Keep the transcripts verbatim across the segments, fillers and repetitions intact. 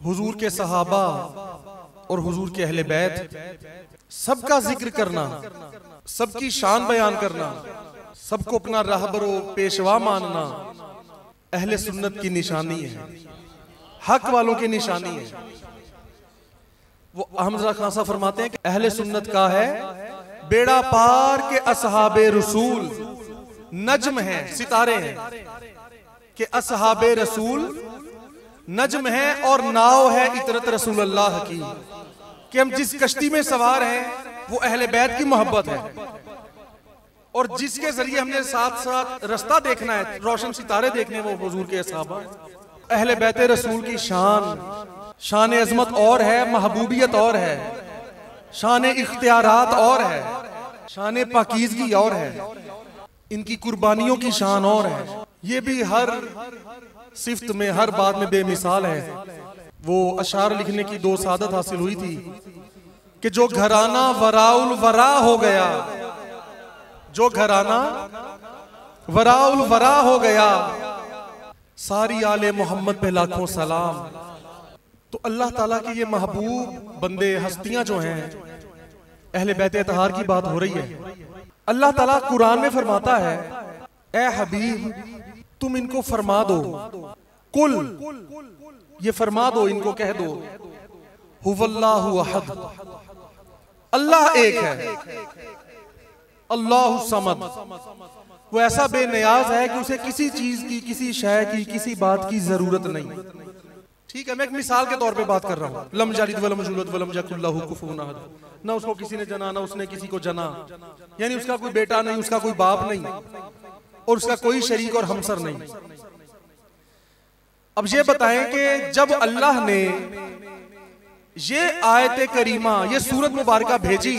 हुजूर के सहाबा और हुजूर के अहले बैत, सबका जिक्र करना, सबकी शान बयान करना, सबको अपना रहबरो पेशवा मानना अहले सुन्नत की निशानी है, हक वालों की निशानी है। वो अहमद रज़ा खान साहब फरमाते हैं कि अहले सुन्नत का है बेड़ा पार के असहाबे रसूल, नज्म है, सितारे हैं कि असहाबे रसूल नज्म है और नाव है इतरत रसूल अल्लाह की, कि हम जिस कश्ती में सवार हैं वो अहले बैत की मोहब्बत है, और जिसके जरिए हमने साथ साथ रास्ता देखना है, रोशन सितारे देखने, वो हुजूर के असहाबा। अहले बैत रसूल की शान शान अजमत और है, महबूबियत और है, शान इख्तियारात और है, शान पाकीज़गी और है, इनकी कुर्बानियों की शान और है। ये भी हर सिफ्त में, हर बात में बेमिसाल है। वो अशार लिखने की दो सादत हासिल हुई थी कि जो घराना वराउल वरा हो गया, जो घराना वराउल वरा हो गया, सारी आले मोहम्मद पे लाखों सलाम। तो अल्लाह ताला के ये महबूब बंदे, हस्तियां जो हैं, अहले बैत अतहार की बात हो रही है। अल्लाह ताला कुरान में फरमाता है, ए हबीब तुम इनको फरमा दो, कुल ये फरमा दो, इनको कह दो, हुवल्लाहु अहद, अल्लाह एक है, अल्लाहु समद, वो ऐसा बेनियाज है कि उसे किसी चीज की, किसी शय की, किसी बात की जरूरत नहीं। ठीक है, मैं एक मिसाल के तौर पे बात कर रहा हूँ। लम यलिद वलम यूलद वलम यकुल लहू कुफुवन अहद, ना उसको किसी ने जना, ना उसने किसी को जना, यानी उसका कोई बेटा नहीं, उसका कोई बाप नहीं, और उसका कोई शरीक और हमसर नहीं। अब ये बताएं कि जब अल्लाह ने ये आयत करीमा, ये सूरत मुबारका भेजी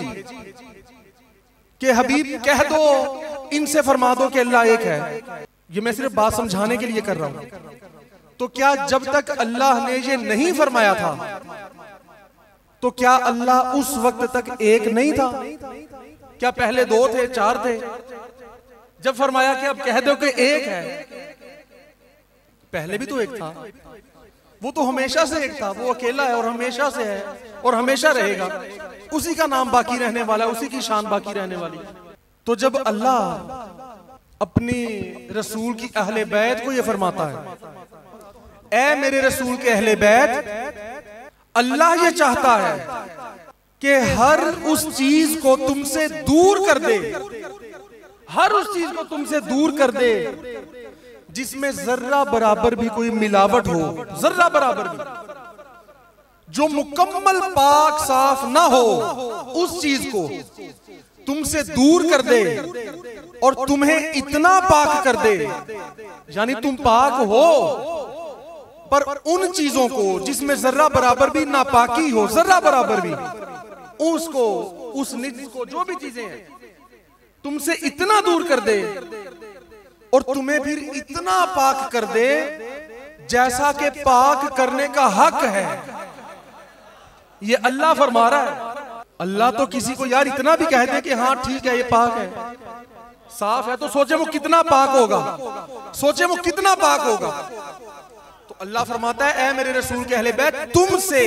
कि हबीब कह दो, इनसे फरमा दो कि अल्लाह एक है, ये मैं सिर्फ बात समझाने के लिए कर रहा हूं। तो क्या जब तक अल्लाह ने ये नहीं फरमाया था, तो क्या अल्लाह उस वक्त तक एक नहीं था? क्या पहले दो थे, चार थे? जब फरमाया कि अब कह दो कि एक है, पहले भी तो एक था, वो तो हमेशा से एक था, वो अकेला है और हमेशा से है और हमेशा रहेगा, उसी का नाम बाकी रहने वाला है, उसी की शान बाकी रहने वाली है। तो जब अल्लाह अपनी रसूल की अहले बैत को ये फरमाता है, ऐ मेरे रसूल के अहले बैत, अल्लाह ये चाहता है कि हर उस चीज को तुमसे दूर कर दे, हर उस चीज को तुमसे दूर कर दे जिसमें जर्रा बराबर भी कोई मिलावट हो, जर्रा बराबर भी, जो मुकम्मल पाक साफ ना हो, उस चीज को तुमसे दूर कर दे और तुम्हें इतना पाक कर दे, यानी तुम पाक हो पर उन चीजों को जिसमें जर्रा बराबर भी नापाकी हो, जर्रा बराबर भी, उसको, उस निज को, जो भी चीजें हैं, तुमसे इतना दूर कर दे और तुम्हें फिर इतना पाक कर दे जैसा कि पाक करने का हक है। ये अल्लाह फरमा रहा है। अल्लाह तो किसी को यार इतना भी कह दे कि हाँ ठीक है, ये पाक है, साफ है, तो सोचे वो कितना पाक होगा, सोचे वो कितना पाक होगा। तो अल्लाह फरमाता है, ऐ मेरे रसूल के अहले बैत, तुमसे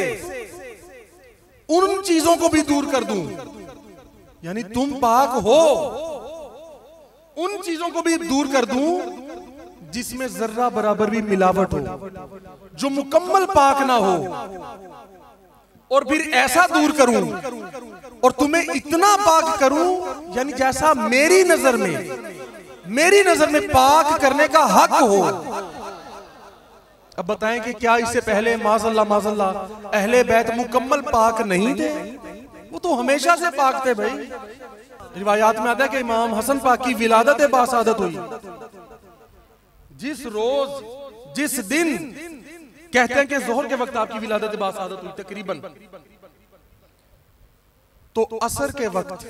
उन चीजों को भी दूर कर दूं, यानी तुम पाक हो, उन चीजों को भी दूर कर दूं जिसमें जर्रा बराबर भी मिलावट हो, जो मुकम्मल पाक ना हो, और फिर ऐसा दूर करूं और तुम्हें इतना पाक करूं यानी जैसा मेरी नजर में, मेरी नजर में पाक करने का हक हो। अब बताएं कि क्या इससे पहले माज़अल्लाह माज़अल्लाह अहले बैत मुकम्मल पाक नहीं थे? वो तो हमेशा से पाक थे भाई। रिवायात में आता है कि इमाम हसन पाक की विलादत बासादत हुई जिस रोज, जिस दिन, कहते हैं कि जोहर के वक्त आपकी विलादत बासादत हुई तकरीबन, तो असर के वक्त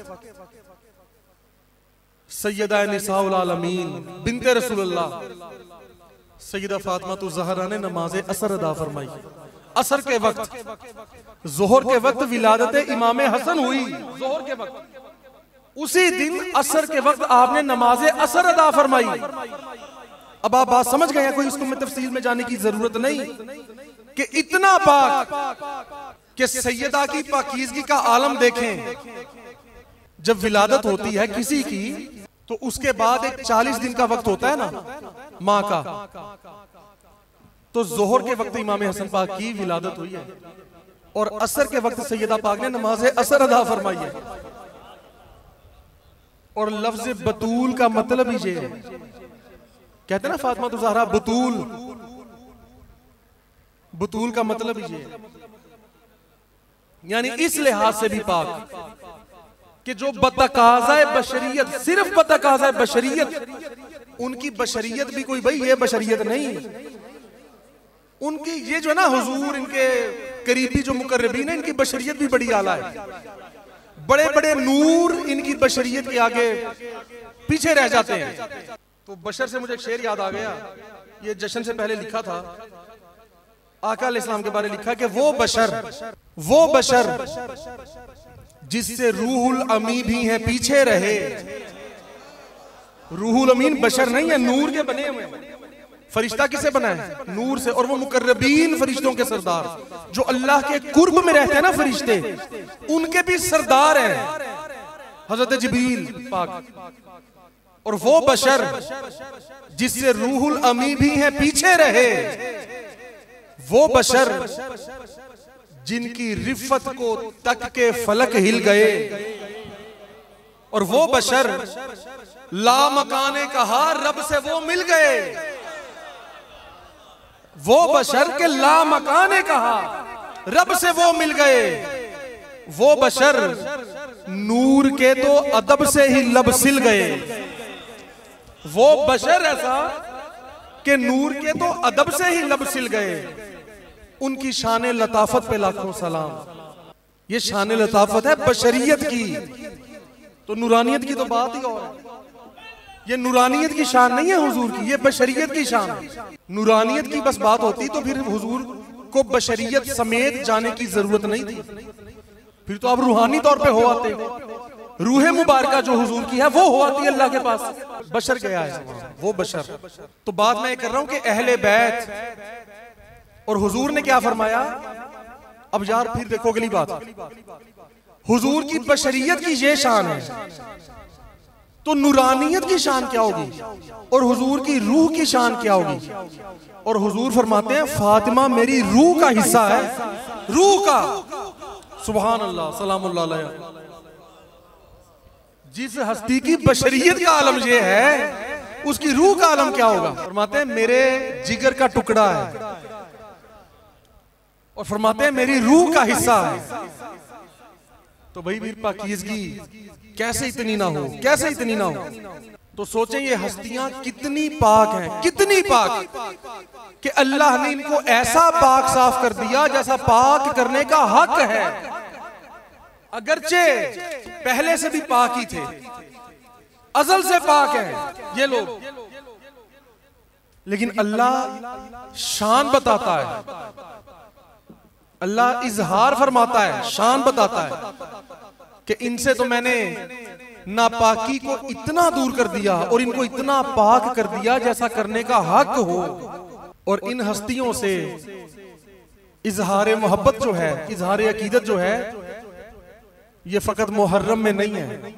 सैयदा निसाउल आलमीन बिन्ते रसूलुल्लाह सैयदा फातिमा तो ज़हरा ने नमाज असर अदा फरमाई। असर के वक्त, जोहर के वक्त विलादत इमाम हसन हुई, जोहर के वक्त, उसी दिन असर के वक्त आपने नमाज असर अदा फरमाई। अब आप बात समझ गए हैं, कोई इसको में तफसील में जाने की जरूरत नहीं। कि इतना पाक कि सैयदा की पाकीज़गी का आलम देखें। जब विलादत होती है किसी की तो उसके बाद एक चालीस दिन का वक्त होता है ना माँ का, तो जोहर के वक्त इमाम हसन पाक की विलादत हुई है और असर के वक्त सैयदा पाक ने नमाज असर अदा फरमाई है। और लफ्ज बतूल का मतलब ही ये है, कहते ना फातिमा तो ज़हरा बतूल, बतूल का मतलब ही ये है, यानी इस लिहाज से भी पाक कि जो बतकाज़ाए बशरियत, सिर्फ बतकाज़ाए बशरियत, उनकी बशरियत भी कोई भाई ये बशरियत नहीं, उनकी ये जो है ना हुजूर इनके करीबी जो मुकर्रबीन है इनकी बशरियत भी बड़ी आला है। बड़े बड़े नूर इनकी बशरियत के आगे पीछे रह जाते हैं। तो बशर से मुझे एक शेर याद आ गया, ये जश्न से पहले लिखा था, आका अलैहिस्सलाम के बारे में लिखा कि वो बशर, वो बशर जिससे रूहुल अमी भी है पीछे रहे। रूहुल अमीन बशर नहीं है, नूर के बने हुए। फरिश्ता किसे बना है? नूर से। और वो मुकर्रबीन फरिश्तों के सरदार जो अल्लाह के कुर्ब में रहते हैं ना फरिश्ते, उनके भी सरदार हैं हजरत जिब्रील पाक। और वो बशर जिससे रूहुल अमी भी है पीछे रहे, वो बशर जिनकी रिफत को तक के फलक हिल गए। और वो बशर लामकाने कहा रब से वो मिल गए। वो बशर के लामकाने कहा रब से वो मिल गए। वो बशर नूर के तो अदब से ही लब सिल गए। वो बशर ऐसा कि नूर के तो अदब से ही लब सिल गए। उनकी शान लताफत पे लाखों सलाम। ये शान लताफत है बशरियत की, तो नूरानियत की तो बात ही और है। ये नूरानियत की शान नहीं है हुजूर की, ये बशरियत की शान है। नूरानियत की बस बात होती तो फिर हुजूर को बशरियत समेत जाने की जरूरत नहीं थी, फिर तो आप रूहानी तौर पे हो आते। रूह मुबारका जो हुजूर की है वो हो आती है अल्लाह के पास। बशर गया है वो बशर। तो बात मैं कर रहा हूं कि अहले बैत और हुजूर ने क्या फरमाया। अब यार फिर देखो अगली बात, हुजूर की बशरियत की ये शान है, तो नूरानियत की शान क्या होगी और हुजूर की रूह की शान क्या होगी। और हुजूर फरमाते हैं फातिमा मेरी रूह का हिस्सा है, रूह का। सुभान अल्लाह सलामुल्लाह अलैह। जिस हस्ती की बशरियत का आलम ये है, उसकी रूह का आलम क्या होगा। फरमाते हैं मेरे जिगर का टुकड़ा है, और फरमाते हैं मेरी रूह का हिस्सा है। तो भाई फिर पाकीज़गी कैसे इतनी ना हो, कैसे इतनी ना हो। तो सोचें ये हस्तियां कितनी पाक हैं, कितनी पाक कि अल्लाह ने इनको ऐसा पाक साफ कर दिया जैसा पाक करने का हक है। अगरचे पहले से भी पाक ही थे, अजल से पाक है ये लोग, लेकिन अल्लाह शान बताता है, अल्लाह इजहार फरमाता है, शान बताता है कि इनसे तो मैंने नापाकी को इतना दूर कर दिया और इनको इतना पाक कर दिया जैसा करने का हक हो। और इन हस्तियों से इजहार मोहब्बत जो है, इजहार अकीदत जो है, ये फकत मुहर्रम में नहीं है,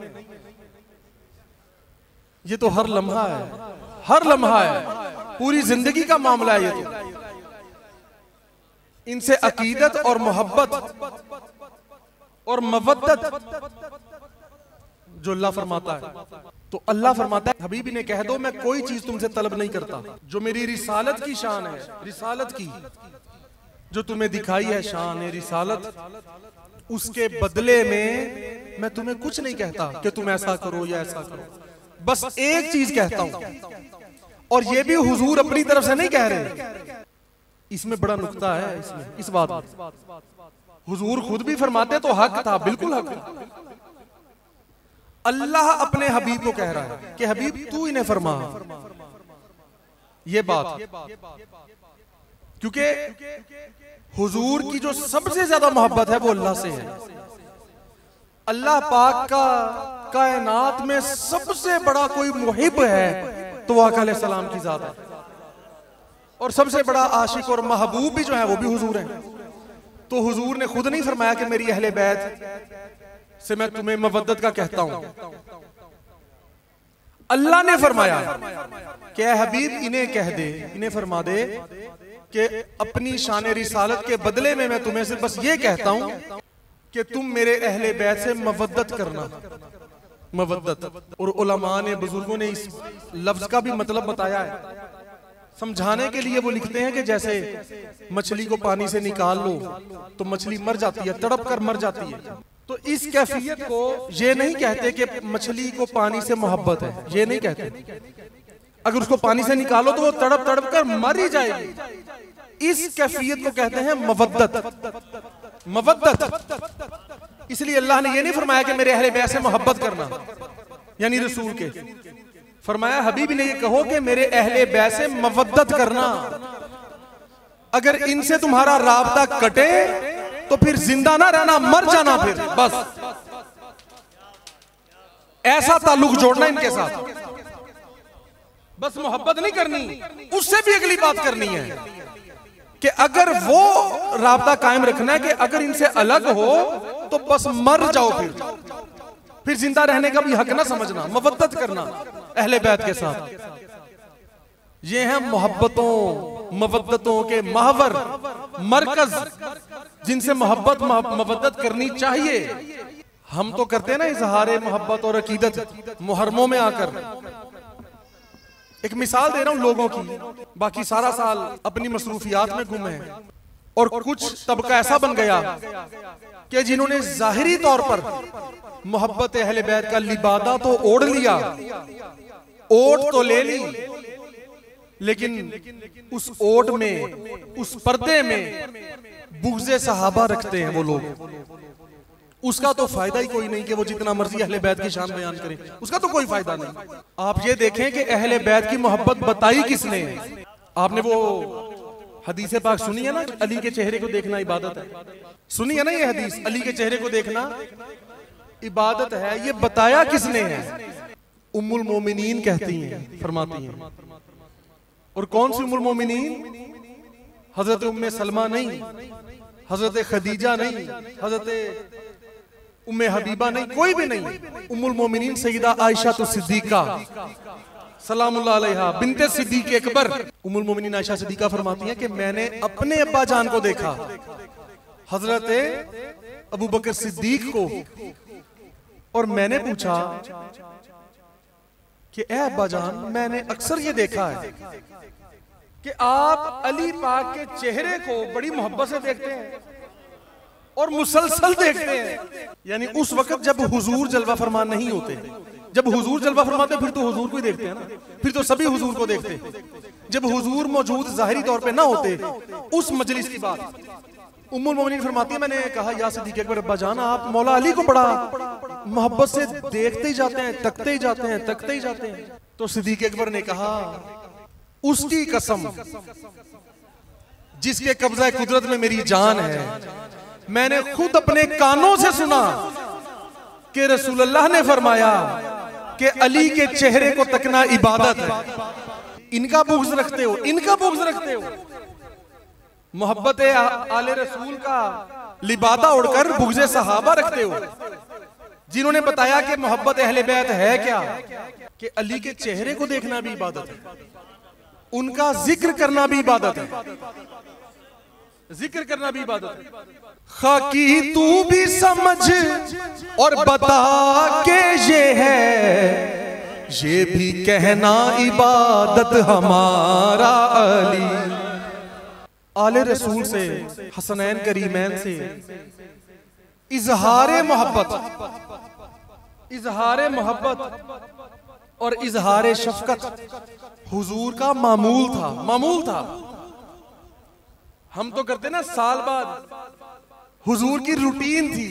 ये तो हर लम्हा है, हर लम्हा है, पूरी जिंदगी का मामला है। ये तो इनसे अकीदत और मोहब्बत और मवद्दत जो अल्लाह फरमाता है, तो अल्लाह फरमाता है हबीबी ने कह दो मैं कोई चीज तुमसे तलब नहीं करता। जो मेरी रिसालत की शान है, रिसालत की जो तुम्हें दिखाई है शान है रिसालत, उसके बदले में मैं तुम्हें कुछ नहीं कहता कि तुम ऐसा करो या ऐसा करो। बस एक चीज कहता हूं, और ये भी हुजूर अपनी तरफ से नहीं कह रहे। इसमें बड़ा नुक्ता है, इसमें इस बात में हुजूर खुद भी फरमाते तो हक था, बिल्कुल हक था। अल्लाह अपने हबीब को कह रहा है कि हबीब तू इन्हें फरमा ये बात, क्योंकि हुजूर की जो सबसे ज्यादा मोहब्बत है वो अल्लाह से है। अल्लाह पाक का कायनात में सबसे बड़ा कोई मुहिब है तो आका अलैहिस्सलाम की जात है। और सबसे बड़ा आशिक और महबूब भी जो है वो भी हुजूर है। तो हुजूर ने खुद नहीं फरमाया कि मेरी अहले बैत से मैं तुम्हें मवद्दत का कहता हूं, अल्लाह ने फरमाया कि ऐ हबीब इन्हें कह दे, इन्हें फरमा दे कि अपनी शान रिसालत के बदले में मैं तुम्हें सिर्फ बस ये कहता हूं कि तुम मेरे अहले बैत से मवद्दत करना। मवद्दत, और उलमा ने, बुजुर्गों ने इस लफ्ज का भी मतलब बताया है। समझाने के लिए वो लिखते हैं कि जैसे मछली को पानी से निकाल लो तो मछली मर जाती है, तड़प कर मर जाती है। तो इस कैफियत को ये नहीं कहते कि मछली को पानी से मोहब्बत है, ये नहीं कहते। अगर उसको पानी से निकालो तो वो तड़प तड़प कर मर ही जाएगी। इस कैफियत को कहते हैं मवद्दत। मवद्दत इसलिए अल्लाह ने ये नहीं फरमाया कि मेरे अहले बैत से मोहब्बत करना, यानी रसूल के, फरमाया हबीब ने ये कहो कि मेरे अहले बैत से मवद्दत करना। अगर इनसे तुम्हारा राबता कटे तो फिर जिंदा ना रहना, मर जाना फिर, बस ऐसा ताल्लुक जोड़ना इनके साथ। बस मोहब्बत नहीं करनी, उससे भी अगली बात करनी है कि अगर वो राबता कायम रखना है कि अगर इनसे अलग हो तो बस मर जाओ, फिर फिर जिंदा रहने का भी हक ना समझना। मवद्दत करना अहले बैत के साथ। ये हैं मोहब्बतों मवद्दतों के महवर, मरकज, जिनसे मोहब्बत मवद्दत करनी चाहिए। हम तो करते हैं ना इजहारे मोहब्बत और अकीदत मुहर्रमों में आकर। एक मिसाल दे रहा हूं लोगों की, बाकी सारा साल अपनी मसरूफियात में गुम है, और कुछ तबका ऐसा बन गया कि जिन्होंने जाहिरी तौर पर मोहब्बत अहले बैत का लिबादा तो ओढ़ लिया, ओट तो ले ली, लेकिन उस ओट में, उस पर्दे में बुग़्ज़े सहाबा रखते हैं वो लोग। उसका तो फायदा ही कोई नहीं कि वो जितना मर्जी अहले बैत की शान बयान करें, उसका तो कोई फायदा नहीं। आप ये देखें कि अहले बैत की मोहब्बत बताई किसने है। आपने वो हदीस पाक सुनी है ना, अली के चेहरे को देखना इबादत है। सुनी है ना ये हदीस, अली के चेहरे को देखना इबादत है। ये बताया किसने है? उम्मुल मोमिनीन कहती हैं, फरमाती हैं। और कौन सी उम्मुल मोमिनीन? हजरत उम्मे सलमा नहीं, हजरत खदीजा नहीं, हजरत उम्मे हबीबा नहीं, कोई भी नहीं। उम्मुल मोमिनीन सईदा आयशा तो सिद्दीका सलामुल्लाह अलैहा बिन्ते सिद्दीक अकबर। उम्मुल मोमिनीन आयशा सिद्दीका फरमाती हैं कि मैंने अपने अब्बा जान को देखा, हजरत अबू बकर सिद्दीक को, और मैंने पूछा कि ए अब्बा जान, मैंने अक्सर ये देखा है कि आप अली पाक के चेहरे को बड़ी मोहब्बत से देखते हैं और मुसलसल देखते हैं। यानी उस वक्त जब हुजूर जलवा फरमान नहीं होते, जब हुजूर जलवा फरमाते फिर तो हुजूर को ही देखते हैं ना, फिर तो सभी हुजूर को देखते। जब हुजूर मौजूद जाहिरी तौर पे ना होते, उस मजलिस की बात उम्मुल मोमिनीन फरमाती है, मैंने कहा या सिद्दीक अकबर अब्बा जान, आप मौला अली को बड़ा मोहब्बत से देखते ही जाते हैं, तकते ही जाते हैं, तकते ही जाते हैं। तो सिद्दीक अकबर ने कहा, उसकी कसम जिसके कब्जा कुदरत में मेरी जान है, मैंने खुद अपने कानों से सुना कि रसूलुल्लाह ने फरमाया कि अली के चेहरे को तकना इबादत है। इनका बुग़्ज़ रखते हो, इनका बुग़्ज़ रखते हो। मोहब्बत आले रसूल का लिबादा उड़कर बुग़्ज़े सहाबा रखते हो, जिन्होंने बताया कि मोहब्बत अहले बैत है क्या, कि अली के चेहरे को देखना भी इबादत है, उनका जिक्र करना भी इबादत है, जिक्र करना भी इबादत है। खाकी तू भी समझ और बता के ये है, ये भी कहना इबादत हमारा अली। आले रसूल से, हसनैन करीमैन से इजहारे मोहब्बत, इजहारे मोहब्बत और इजहारे शफकत हुजूर का मामूल था, मामूल था। हम तो करते ना साल बाद, हुजूर की रूटीन थी।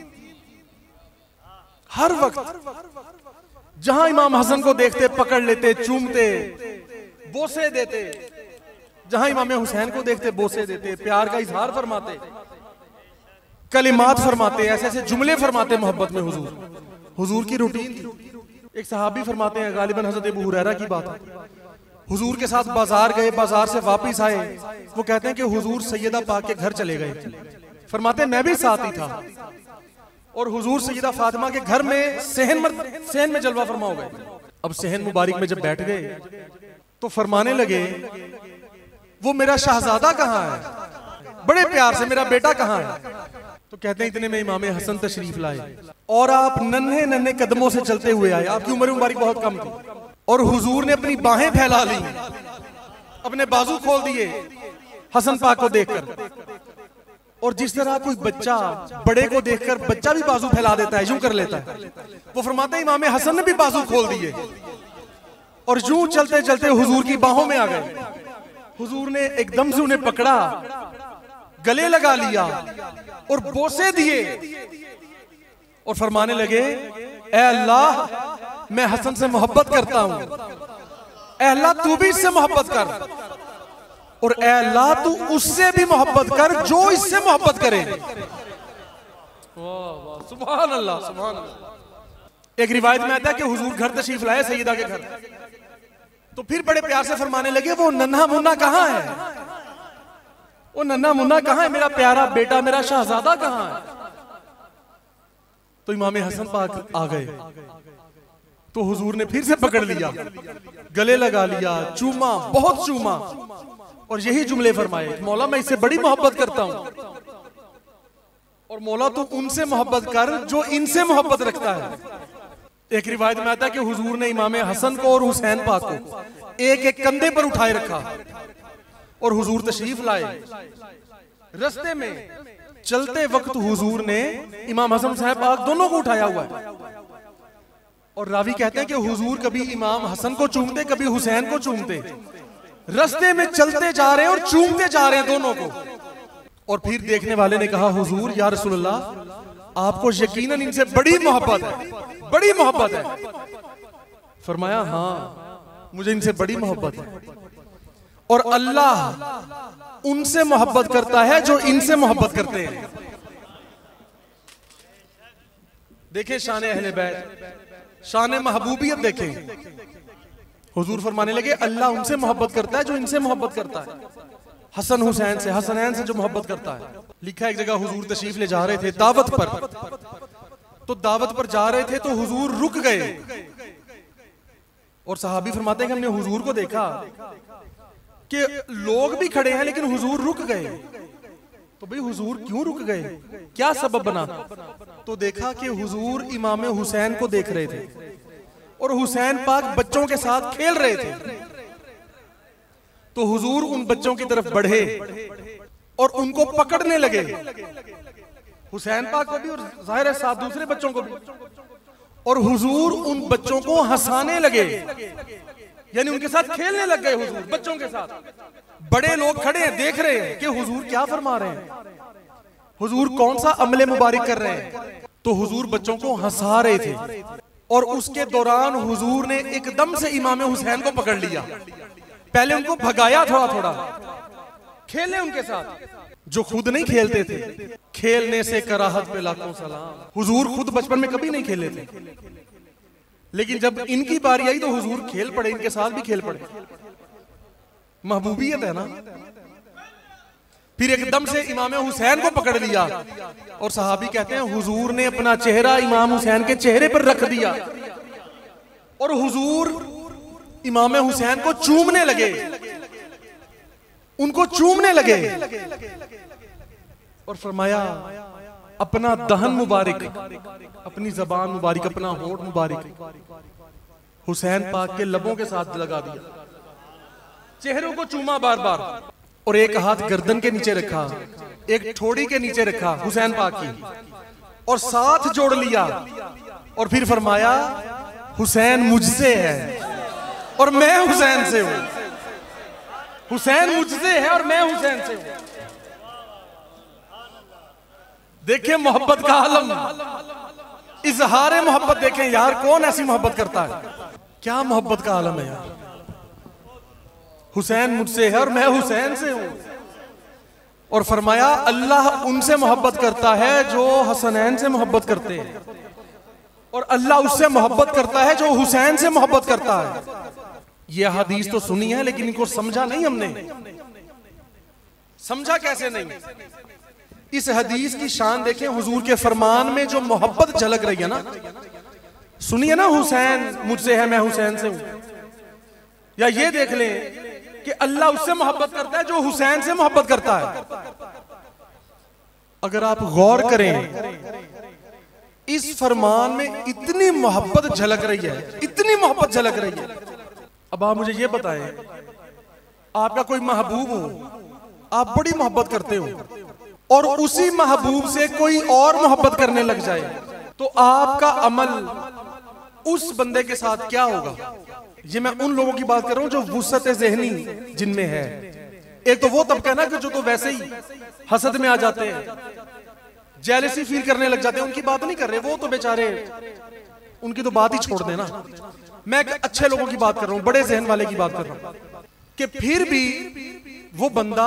हर वक्त जहां इमाम हसन को देखते पकड़ लेते, चूमते, बोसे देते, जहां इमाम हुसैन को देखते बोसे देते, प्यार का इजहार फरमाते, कलिमात फरमाते, ऐसे ऐसे जुमले फरमाते मोहब्बत में। हुजूर हुजूर की रूटीन थी। एक सहाबी फरमाते हैं, गालिबन हजरत अबू हुरैरा की बात है, हुजूर के साथ बाजार गए, बाजार से वापस आए, वो कहते हैं कि हुजूर सैयदा पाक के घर चले गए। फरमाते मैं भी साथ ही था और हुजूर सैयदा फातिमा के घर में सहन मर, सहन में जलवा फरमा हो गए। अब सहन मुबारक में जब बैठ गए तो फरमाने लगे वो मेरा शहजादा कहाँ है, बड़े प्यार से मेरा बेटा कहाँ है। तो कहते हैं इतने में इमाम हसन तशरीफ लाए और आप नन्हे नन्हे कदमों से चलते हुए आए, आपकी उम्र मुबारक बहुत कम थी, और हुजूर ने अपनी बाहें फैला ली, अपने बाजू खोल दिए हसन पाक को देखकर। और जिस तरह कोई बच्चा बड़े को देखकर बच्चा भी बाजू फैला देता है, यूं कर लेता है, वो फरमाते हैं इमाम हसन ने भी बाजू खोल दिए और यूं चलते चलते हुजूर की बाहों में आ गए। हुजूर ने एकदम से उन्हें पकड़ा, गले लगा लिया और बोसे दिए और फरमाने लगे ए अल्लाह मैं हसन से मोहब्बत करता हूं, ए अल्लाह तू भी इससे मोहब्बत कर, और ए अल्लाह तू उससे भी मोहब्बत कर जो इससे मोहब्बत करे। वाह वाह सुभान अल्लाह सुभान अल्लाह। एक रिवायत में आता है कि हुजूर घर तशरीफ लाए सैयदा के घर, तो फिर बड़े प्यार से फरमाने लगे वो नन्हा मुन्ना कहाँ है, वो नन्हा मुन्ना कहाँ है, मेरा प्यारा बेटा मेरा शहजादा कहाँ है। तो इमाम हसन पाक आ गए तो हुजूर ने फिर से पकड़ लिया, गले लगा लिया, चूमा, बहुत चूमा, और यही जुमले फरमाए मौला मैं इससे बड़ी मोहब्बत करता हूं, और मौला तू उनसे मोहब्बत कर जो इनसे मोहब्बत रखता है। एक रिवायत में आता है कि हुजूर ने इमाम हसन को और हुसैन पाक को एक एक कंधे पर उठाए रखा और हुजूर तशरीफ लाए। रास्ते में चलते वक्त हुजूर ने इमाम हसन साहब पाक दोनों को उठाया हुआ है, और रावी कहते हैं कि हुजूर कभी इमाम हसन को चूमते कभी हुसैन को चूमते, रास्ते में चलते जा रहे हैं और चूमते जा रहे हैं दोनों को। और फिर देखने वाले ने कहा हुजूर या रसूलल्लाह आपको यकीनन इनसे बड़ी मोहब्बत है, बड़ी मोहब्बत है। फरमाया हाँ मुझे इनसे बड़ी मोहब्बत है, और अल्लाह उनसे मोहब्बत करता है जो इनसे मोहब्बत करते हैं। देखें शान अहले बैत, शान महबूबियत देखें। हुजूर फरमाने लगे अल्लाह उनसे मोहब्बत करता है जो इनसे मोहब्बत करता है, हसन हुसैन से, हसनैन से जो मोहब्बत करता है। लिखा एक जगह हुजूर तशरीफ ले जा रहे थे दावत पर, तो दावत पर जा रहे थे तो हुजूर रुक गए, और सहाबी फरमाते हैं कि हमने हुजूर को देखा कि लोग भी खड़े हैं लेकिन हुजूर रुक गए। तो भाई हुजूर क्यों रुक गए, क्या सबब बना? तो देखा कि हुजूर इमाम हुसैन को देख रहे थे और हुसैन पाक बच्चों के साथ खेल रहे थे। तो हुजूर उन बच्चों की तरफ बढ़े और उनको पकड़ने लगे, हुसैन पाक को भी और जाहिर है साथ दूसरे बच्चों को भी, और हुजूर उन बच्चों को हंसाने लगे, यानी उनके साथ खेलने लग गए हुजूर बच्चों के साथ। बड़े लोग खड़े हैं देख रहे हैं कि हुजूर क्या फरमा रहे हैं, हुजूर कौन सा अमले मुबारक कर रहे हैं। तो हुजूर बच्चों को हंसा रहे थे और उसके दौरान हुजूर ने एकदम से इमाम हुसैन को पकड़ लिया, पहले उनको भगाया, थोड़ा थोड़ा खेले उनके साथ, जो खुद नहीं खेलते थे। खेलने से कराहत पे लाखों सलाम। हुजूर खुद बचपन में कभी नहीं खेले थे, लेकिन जब इनकी बारी आई तो हुजूर खेल पड़े, इनके साथ भी खेल पड़े। महबूबियत है ना। फिर एकदम से इमाम हुसैन को पकड़ लिया और सहाबी कहते हैं हुजूर ने अपना चेहरा इमाम हुसैन के चेहरे पर रख दिया और हुजूर इमाम हुसैन को चूमने लगे, उनको चूमने लगे और फरमाया अपना दहन मुबारक, अपनी जबान मुबारक, अपना होठ मुबारक हुसैन पाक के लबों के साथ लगा दिया, चेहरों को चूमा बार बार, और एक हाथ गर्दन के नीचे रखा, एक ठोड़ी के नीचे रखा हुसैन पाक की, और साथ जोड़ लिया और फिर फरमाया हुसैन मुझसे है और मैं हुसैन से हूं, हुसैन मुझसे है और मैं हुसैन से हूं। देखें मोहब्बत का आलम, इजहार मोहब्बत देखें यार, कौन ऐसी मोहब्बत करता है, क्या मोहब्बत का आलम है यार। हुसैन मुझसे है और मैं हुसैन से हूं, और फरमाया अल्लाह उनसे मोहब्बत करता है जो हसनैन से मोहब्बत करते हैं, और अल्लाह उससे मोहब्बत करता है जो हुसैन से मोहब्बत करता है। ये हदीस तो सुनी है लेकिन इनको समझा नहीं हमने। समझा कैसे नहीं? इस हदीस की शान देखें, हुजूर के फरमान में जो मोहब्बत झलक रही है ना, सुनिए ना, हुसैन मुझसे है, मैं हुसैन से हूं। या ये देख लें कि अल्लाह उससे मोहब्बत करता है जो हुसैन से मोहब्बत करता है। अगर आप गौर करें, इस फरमान में इतनी मोहब्बत झलक रही है, इतनी मोहब्बत झलक रही है। अब आप मुझे ये बताएं, आपका कोई महबूब हो, आप बड़ी मोहब्बत करते हो, और उसी महबूब से कोई और मोहब्बत करने लग जाए, तो आपका अमल उस बंदे के साथ क्या होगा? ये मैं उन लोगों की बात कर रहा हूं जो वुसअत ज़हनी जिनमें है। एक तो वो तबका ना कि जो तो वैसे ही हसद में आ जाते हैं, जेलसी फील करने लग जाते हैं, उनकी बात नहीं कर रहे, वो तो बेचारे, उनकी तो बात ही छोड़ देना। मैं अच्छे लोगों की बात कर रहा हूं, बड़े जहन वाले की बात कर रहा हूं कि फिर भी वो बंदा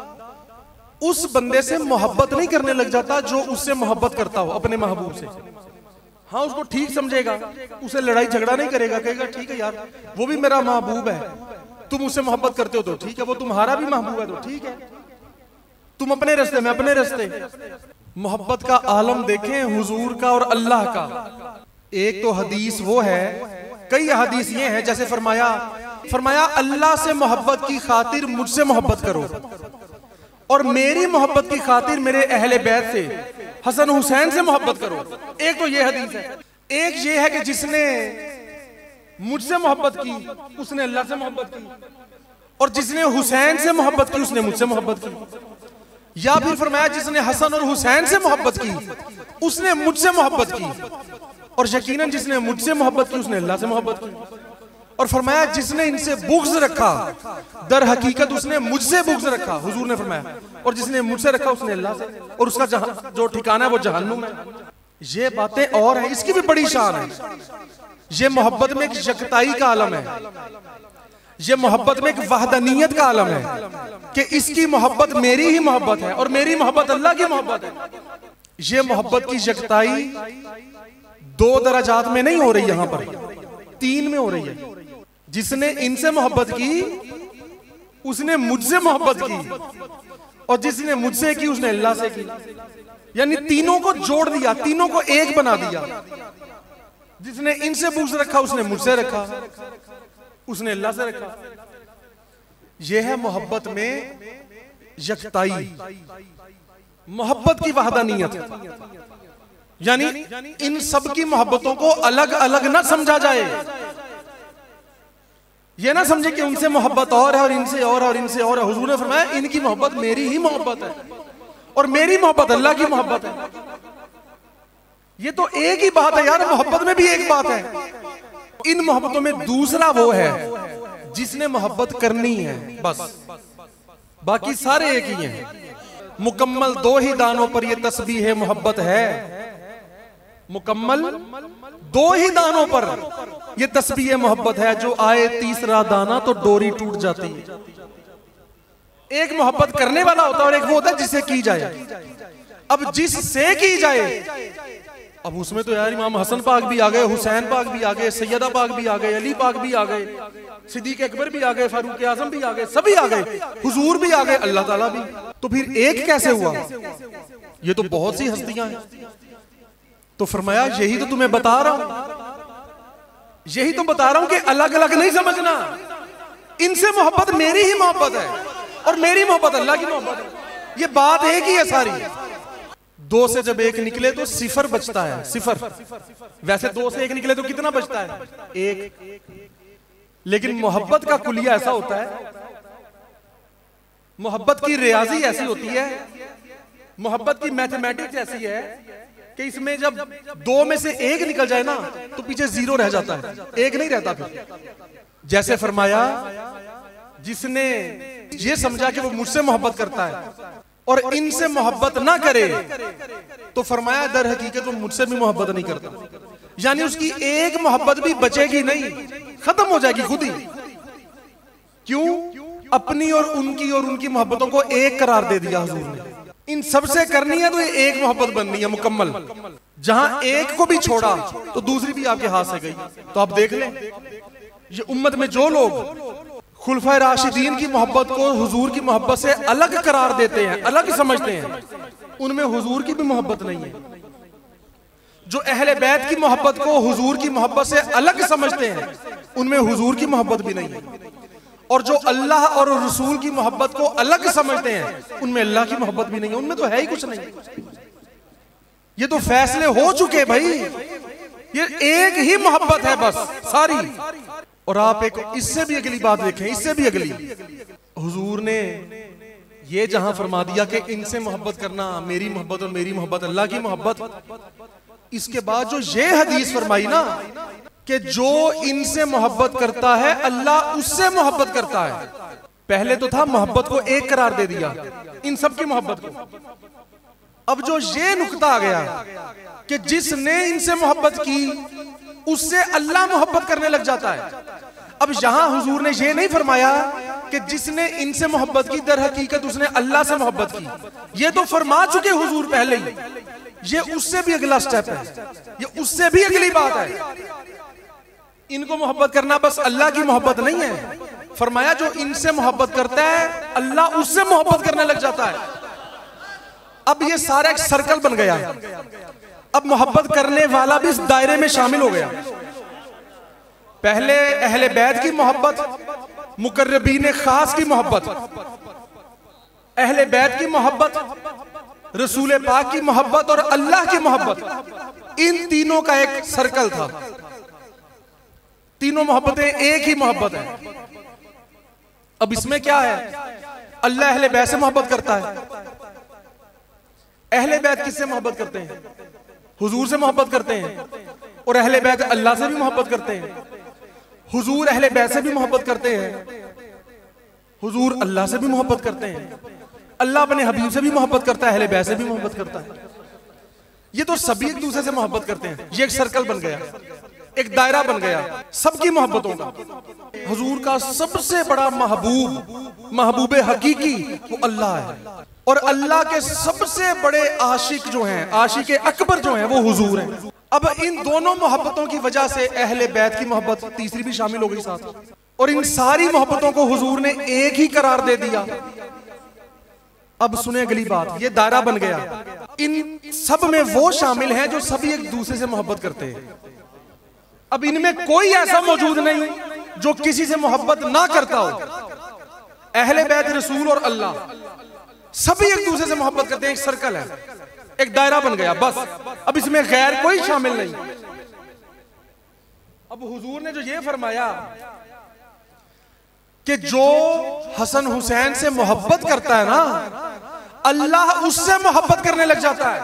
उस बंदे से मोहब्बत नहीं करने लग जाता जो उससे मोहब्बत करता हो अपने महबूब से। हाँ, उसको ठीक समझेगा, उसे लड़ाई झगड़ा नहीं करेगा, कहेगा ठीक है यार, वो भी मेरा महबूब है, तुम उससे मोहब्बत करते हो तो ठीक है, वो तुम्हारा भी महबूब है तो ठीक है, तुम अपने रास्ते में अपने रास्ते। मोहब्बत का आलम देखें हुजूर का और अल्लाह का। एक तो हदीस वो है, कई हदीस ये हैं, जैसे फरमाया फरमाया अल्लाह से मोहब्बत की खातिर मुझसे मोहब्बत करो, और मेरी मोहब्बत की खातिर मेरे अहले बैत से हसन हुसैन से मोहब्बत करो। एक तो ये हदीस है। एक ये है कि जिसने मुझसे मोहब्बत की उसने अल्लाह से मोहब्बत की, और जिसने हुसैन से मोहब्बत की उसने मुझसे मोहब्बत की। या फिर फरमाया जिसने हसन और हुसैन से मोहब्बत की उसने मुझसे मोहब्बत की, और यकीनन जिसने मुझसे मोहब्बत की उसने अल्लाह से मोहब्बत की। और फरमाया जिसने इनसे बुग़्ज़ रखा दर हकीकत उसने मुझसे बुग़्ज़ रखा, हुजूर ने फरमाया, और जिसने मुझसे रखा उसने अल्लाह से, और उसका जहां जो ठिकाना है वो जहन्नुम है। ये बातें और हैं, इसकी भी बड़ी शान है। ये मोहब्बत में एक यकताई का आलम है, ये मोहब्बत में एक वहदानियत का आलम है कि इसकी मोहब्बत मेरी ही मोहब्बत है और मेरी मोहब्बत अल्लाह की मोहब्बत है। ये मोहब्बत की यकताई दो दराजात में नहीं हो रही, यहां पर तीन में हो रही है। जिसने इनसे मोहब्बत की उसने मुझसे मोहब्बत की, और जिसने मुझसे की उसने अल्लाह से की। यानी तीनों को जोड़ दिया, तीनों को एक बना दिया। जिसने इनसे बुग़्ज़ रखा उसने मुझसे रखा, उसने अल्लाह से रखा। यह है मोहब्बत में यकताई, मोहब्बत की वहदानियत। यानी इन सब की मोहब्बतों को अलग अलग ना समझा जाए। ये ना समझे कि उनसे मोहब्बत और है और इनसे और है और इनसे और है। हुजूर ने फरमाया इनकी मोहब्बत मेरी ही मोहब्बत है और मेरी मोहब्बत अल्लाह की मोहब्बत है। ये तो एक ही बात है यार, मोहब्बत में भी एक बात है। इन मोहब्बतों में दूसरा वो है जिसने मोहब्बत करनी है, बस, बाकी सारे एक ही हैं। मुकम्मल दो ही दानों पर ये तस्बीह है मोहब्बत है, मुकम्मल दो ही दानों पर ये तस्बीह मोहब्बत है। जो आए तीसरा दाना तो डोरी टूट जाती है। एक मोहब्बत करने वाला होता है और एक वो होता है जिससे की जाए। अब जिससे की जाए, अब उसमें तो यार इमाम हसन पाक भी आ गए, हुसैन पाक भी आ गए, सैयदा पाक भी आ गए, अली पाक भी आ गए, सिद्दीक अकबर भी आ गए, फारूक आजम भी आ गए, सभी आ गए, हुजूर भी आ गए, अल्लाह ताला भी। तो फिर एक कैसे हुआ? ये तो बहुत सी हस्तियां हैं। तो फरमाया यही तो तुम्हें बता रहा हूं, यही तो बता रहा हूं कि अलग अलग नहीं समझना। इनसे मोहब्बत मेरी ही मोहब्बत है और मेरी मोहब्बत अल्लाह की मोहब्बत है। ये बात एक ही है सारी। दो से जब एक निकले तो सिफर बचता है, सिफर। वैसे दो से एक निकले तो कितना बचता है? एक। लेकिन मोहब्बत का कुलिया ऐसा होता है, मोहब्बत की रियाजी ऐसी होती है, मोहब्बत की मैथमेटिक्स ऐसी है कि इसमें जब दो में से एक निकल जाए ना तो पीछे जीरो रह जाता है, एक नहीं रहता फिर। जैसे फरमाया जिसने ये समझा कि वो मुझसे मोहब्बत करता है और इनसे मोहब्बत ना करे तो फरमाया दर हकीकत वो मुझसे भी मोहब्बत नहीं करता। यानी उसकी एक मोहब्बत भी बचेगी नहीं, खत्म हो जाएगी खुद ही। क्यों? अपनी और उनकी और उनकी मोहब्बतों को एक करार दे दिया हुजूर ने। इन सबसे करनी है तो ये एक मोहब्बत बननी है मुकम्मल। जहां एक को भी छोड़ा तो दूसरी भी आपके हाथ से गई। तो आप देख लें ये उम्मत में जो लोग खुलफाए राशिदीन की मोहब्बत को हुजूर की मोहब्बत से अलग करार देते हैं, अलग समझते हैं, उनमें हुजूर की भी मोहब्बत नहीं है। जो अहले बैत की मोहब्बत को हुजूर की मोहब्बत से अलग समझते हैं, उनमें हुजूर की मोहब्बत भी नहीं है। और जो अल्लाह और रसूल की मोहब्बत को अलग समझते हैं, उनमें अल्लाह की मोहब्बत भी नहीं है, उनमें तो है ही कुछ नहीं। ये तो फैसले हो चुके भाई, ये एक ही मोहब्बत है बस सारी। और आप एक इससे भी अगली बात देखें, इससे भी अगली, हुजूर ने ये जहां फरमा दिया कि इनसे मोहब्बत करना मेरी मोहब्बत और मेरी मोहब्बत अल्लाह की मोहब्बत, इसके बाद जो ये हदीस फरमाई ना कि जो इनसे मोहब्बत करता है अल्लाह उससे मोहब्बत करता है। पहले तो था मोहब्बत को एक करार दे दिया इन सब की मोहब्बत को, अब जो ये नुक्ता आ गया कि जिसने इनसे मोहब्बत की उससे अल्लाह मोहब्बत करने लग जाता है। अब यहां हुजूर ने ये नहीं फरमाया कि जिसने इनसे मोहब्बत की दर हकीकत उसने अल्लाह से मोहब्बत की, ये तो फरमा चुके हुजूर पहले ही। ये उससे भी अगला स्टेप है, ये उससे भी अगली बात है। इनको मोहब्बत करना बस अल्लाह की मोहब्बत नहीं है, फरमाया जो इनसे मोहब्बत करता है अल्लाह उससे मोहब्बत करने लग जाता है। अब ये सारा एक सर्कल बन गया, अब मोहब्बत करने वाला भी इस दायरे में शामिल हो गया। पहले अहले बैत की मोहब्बत, मुकर्रबीन खास की मोहब्बत, अहले बैत की मोहब्बत, रसूल पाक की मोहब्बत और अल्लाह की मोहब्बत, इन तीनों का एक सर्कल था। तीनों मोहब्बतें एक ही मोहब्बत है। अब इसमें क्या है, अल्लाह अहले बैत से मोहब्बत करता है। अहले बैत किससे मोहब्बत करते हैं? हुजूर से मोहब्बत करते हैं। और अहले बैत अल्लाह से भी मोहब्बत करते हैं। हुजूर अहले बैत से भी मोहब्बत करते हैं, हुजूर अल्लाह से भी मोहब्बत करते हैं, अल्लाह अपने हबीब से भी मोहब्बत करता है, अहले बैत से भी मोहब्बत करता है। ये तो सभी एक दूसरे से मोहब्बत करते हैं। ये एक सर्कल बन गया, एक दायरा बन गया सबकी मोहब्बतों का। हुजूर का सबसे बड़ा महबूब, महबूब हकीकी वो अल्लाह है। और अल्लाह के सबसे बड़े आशिक जो हैं, आशिक अकबर जो हैं, वो हुजूर हैं। अब इन दोनों मोहब्बतों की वजह से अहले बैत की मोहब्बत तीसरी भी शामिल हो गई साथ। और इन सारी मोहब्बतों को हुजूर ने एक ही करार दे दिया। अब सुने अगली बात, ये दायरा बन गया। इन सब में वो शामिल हैं जो सभी एक दूसरे से मोहब्बत करते हैं। अब इनमें कोई ऐसा मौजूद नहीं जो किसी से मोहब्बत ना करता हो। अहले बैत, रसूल और अल्लाह सभी एक दूसरे से मोहब्बत करते हैं। एक सर्कल है, एक दायरा बन गया बस। अब इसमें गैर कोई शामिल नहीं। अब हुजूर ने जो ये फरमाया कि जो हसन हुसैन से मोहब्बत करता है ना, अल्लाह उससे मोहब्बत करने लग जाता है।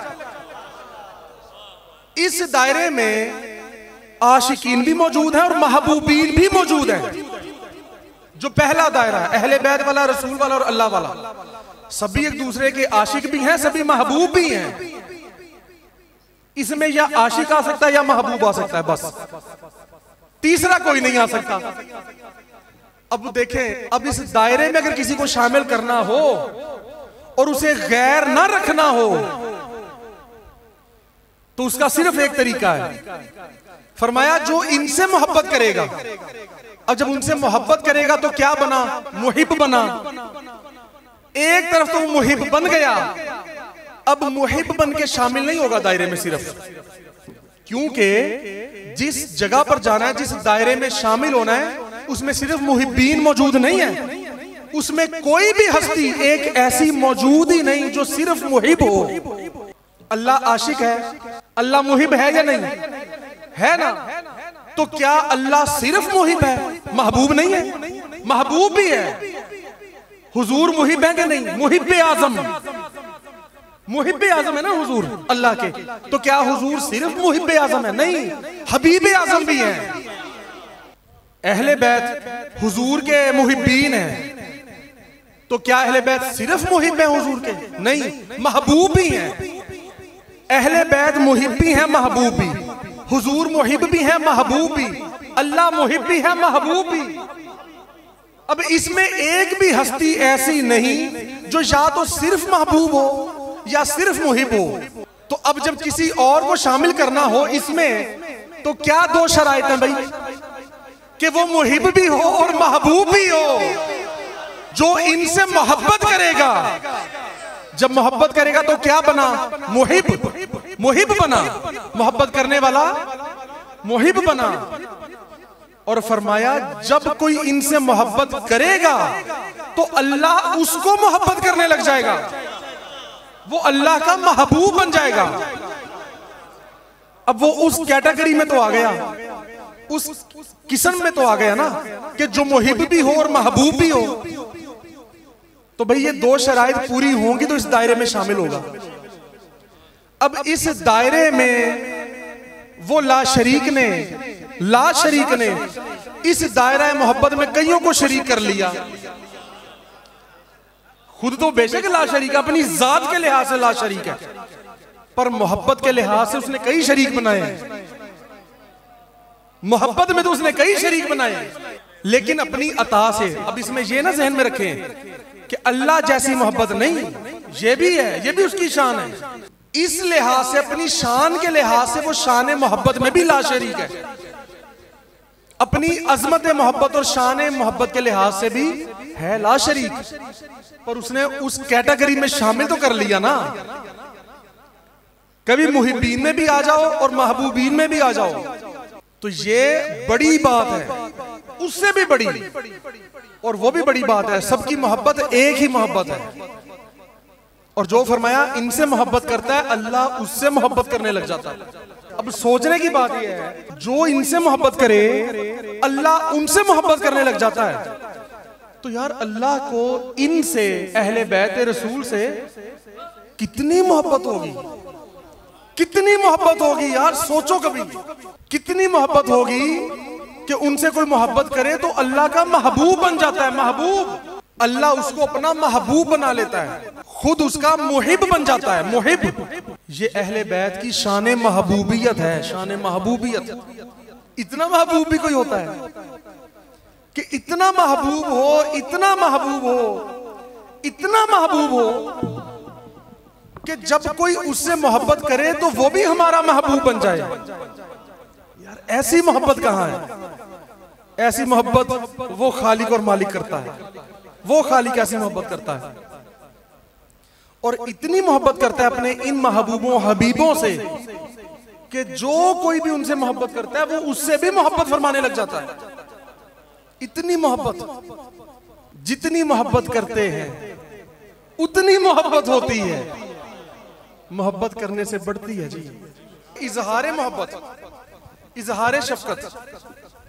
इस दायरे में आशिकीन भी मौजूद है और महबूबीन भी मौजूद है। जो पहला दायरा है अहले बैत वाला, रसूल वाला और अल्लाह वाला, सभी एक दूसरे के आशिक भी हैं, सभी महबूब भी हैं। इसमें या आशिक आ सकता है या महबूब आ सकता है, बस तीसरा कोई नहीं आ सकता। अब देखें, अब इस दायरे में अगर किसी को शामिल करना हो और उसे गैर ना रखना हो तो उसका सिर्फ एक तरीका है। फरमाया जो इनसे मोहब्बत करेगा, अब जब उनसे मोहब्बत करेगा तो क्या बना? मुहिब बना। एक तरफ तो मुहिब बन गया, अब मुहिब बन के शामिल नहीं होगा दायरे में सिर्फ, क्योंकि जिस जगह पर जाना है, जिस दायरे में शामिल होना है, उसमें सिर्फ मुहिब्बीन मौजूद नहीं है। उसमें कोई भी हस्ती एक ऐसी मौजूद ही नहीं जो सिर्फ मुहिब हो। अल्लाह आशिक है, अल्लाह मुहिब है या नहीं है ना? तो क्या अल्लाह सिर्फ मुहिब है, महबूब नहीं है? महबूब भी है। हुजूर मुहिब है कि नहीं? मुहिब आजम, मुहिब आजम है ना हुजूर अल्लाह के। तो क्या हुजूर सिर्फ मुहिब आजम है? नहीं, हबीब आजम भी है। अहले बैत हुजूर के मुहिब्बीन हैं, तो क्या अहले बैत सिर्फ मुहिब है हुजूर के? नहीं, महबूब भी हैं। अहले बैत मुहिब भी हैं, महबूब भी। हुजूर मुहिब भी हैं, महबूब भी। अल्लाह मुहिब भी है, महबूब भी। अब इसमें एक भी हस्ती ऐसी नहीं जो या तो सिर्फ महबूब हो या सिर्फ मुहिब हो। तो अब जब किसी और को शामिल करना हो इसमें, तो क्या दो शराइत हैं भाई? कि वो मुहिब भी हो और महबूब भी हो। जो इनसे मोहब्बत करेगा, जब मोहब्बत करेगा तो क्या बना? मुहिब। मुहिब बना, मोहब्बत करने वाला मुहिब बना। और फरमाया जब कोई इनसे मोहब्बत करेगा तो अल्लाह उसको मोहब्बत करने लग जाएगा, वो अल्लाह का महबूब बन जाएगा। अब वो उस कैटेगरी में तो आ गया, उस किस्म में तो आ गया ना कि जो मुहिब भी हो और महबूब भी हो। तो भाई ये दो शराइत पूरी होंगी तो इस दायरे में शामिल होगा। अब इस दायरे में वो ला शरीक ने ला शरीक ने इस दायरा मोहब्बत में कईयों को शरीक कर लिया। खुद तो बेशक ला शरीक, अपनी जात के लिहाज से ला शरीक है, पर मोहब्बत के लिहाज से उसने कई शरीक बनाए हैं। मोहब्बत में तो उसने कई शरीक बनाए हैं, लेकिन अपनी अता से। अब इसमें यह ना जहन में रखें कि अल्लाह जैसी मोहब्बत नहीं, ये भी है, ये भी उसकी शान है। इस लिहाज से, अपनी शान के लिहाज से वो शान मोहब्बत में भी ला शरीक है। अपनी अजमत मोहब्बत और शान मोहब्बत के लिहाज से भी है ला शरीक, पर उसने उस कैटेगरी में शामिल तो कर लिया ना। कभी मुहिब्बीन में भी आ जाओ और महबूबीन में भी आ जाओ, तो ये बड़ी बात है, उससे भी बड़ी और वो भी बड़ी बात है। सबकी मोहब्बत एक ही मोहब्बत है, और जो फरमाया इनसे मोहब्बत करता है अल्लाह उससे मोहब्बत करने लग जाता है। अब सोचने की बात यह है, जो इनसे मोहब्बत करे अल्लाह उनसे मोहब्बत करने लग जाता है। तो यार अल्लाह को इनसे, अहले बैत रसूल से कितनी मोहब्बत होगी, कितनी मोहब्बत होगी यार। सोचो कभी, कितनी मोहब्बत होगी कि उनसे कोई मोहब्बत करे तो अल्लाह का महबूब बन जाता है। महबूब, अल्लाह उसको अपना महबूब बना लेता है, खुद उसका मुहिब बन जाता है। मुहिब, ये अहले बैत की शान महबूबियत है, शान महबूबियत। इतना महबूब भी कोई होता है कि इतना महबूब हो, इतना महबूब हो, इतना महबूब हो कि जब कोई उससे मोहब्बत करे तो वो भी हमारा महबूब बन जाए। यार ऐसी मोहब्बत कहां है? ऐसी मोहब्बत वो खालिक और मालिक करता है, वो खालिक ऐसी मोहब्बत करता है। और इतनी मोहब्बत करता है अपने इन महबूबों हबीबों से कि जो कोई भी उनसे मोहब्बत करता है वो उससे भी मोहब्बत फरमाने लग जाता है। इतनी मोहब्बत, जितनी मोहब्बत करते हैं उतनी मोहब्बत होती है, मोहब्बत करने से बढ़ती है जी। इजहार मोहब्बत, इजहार शफकत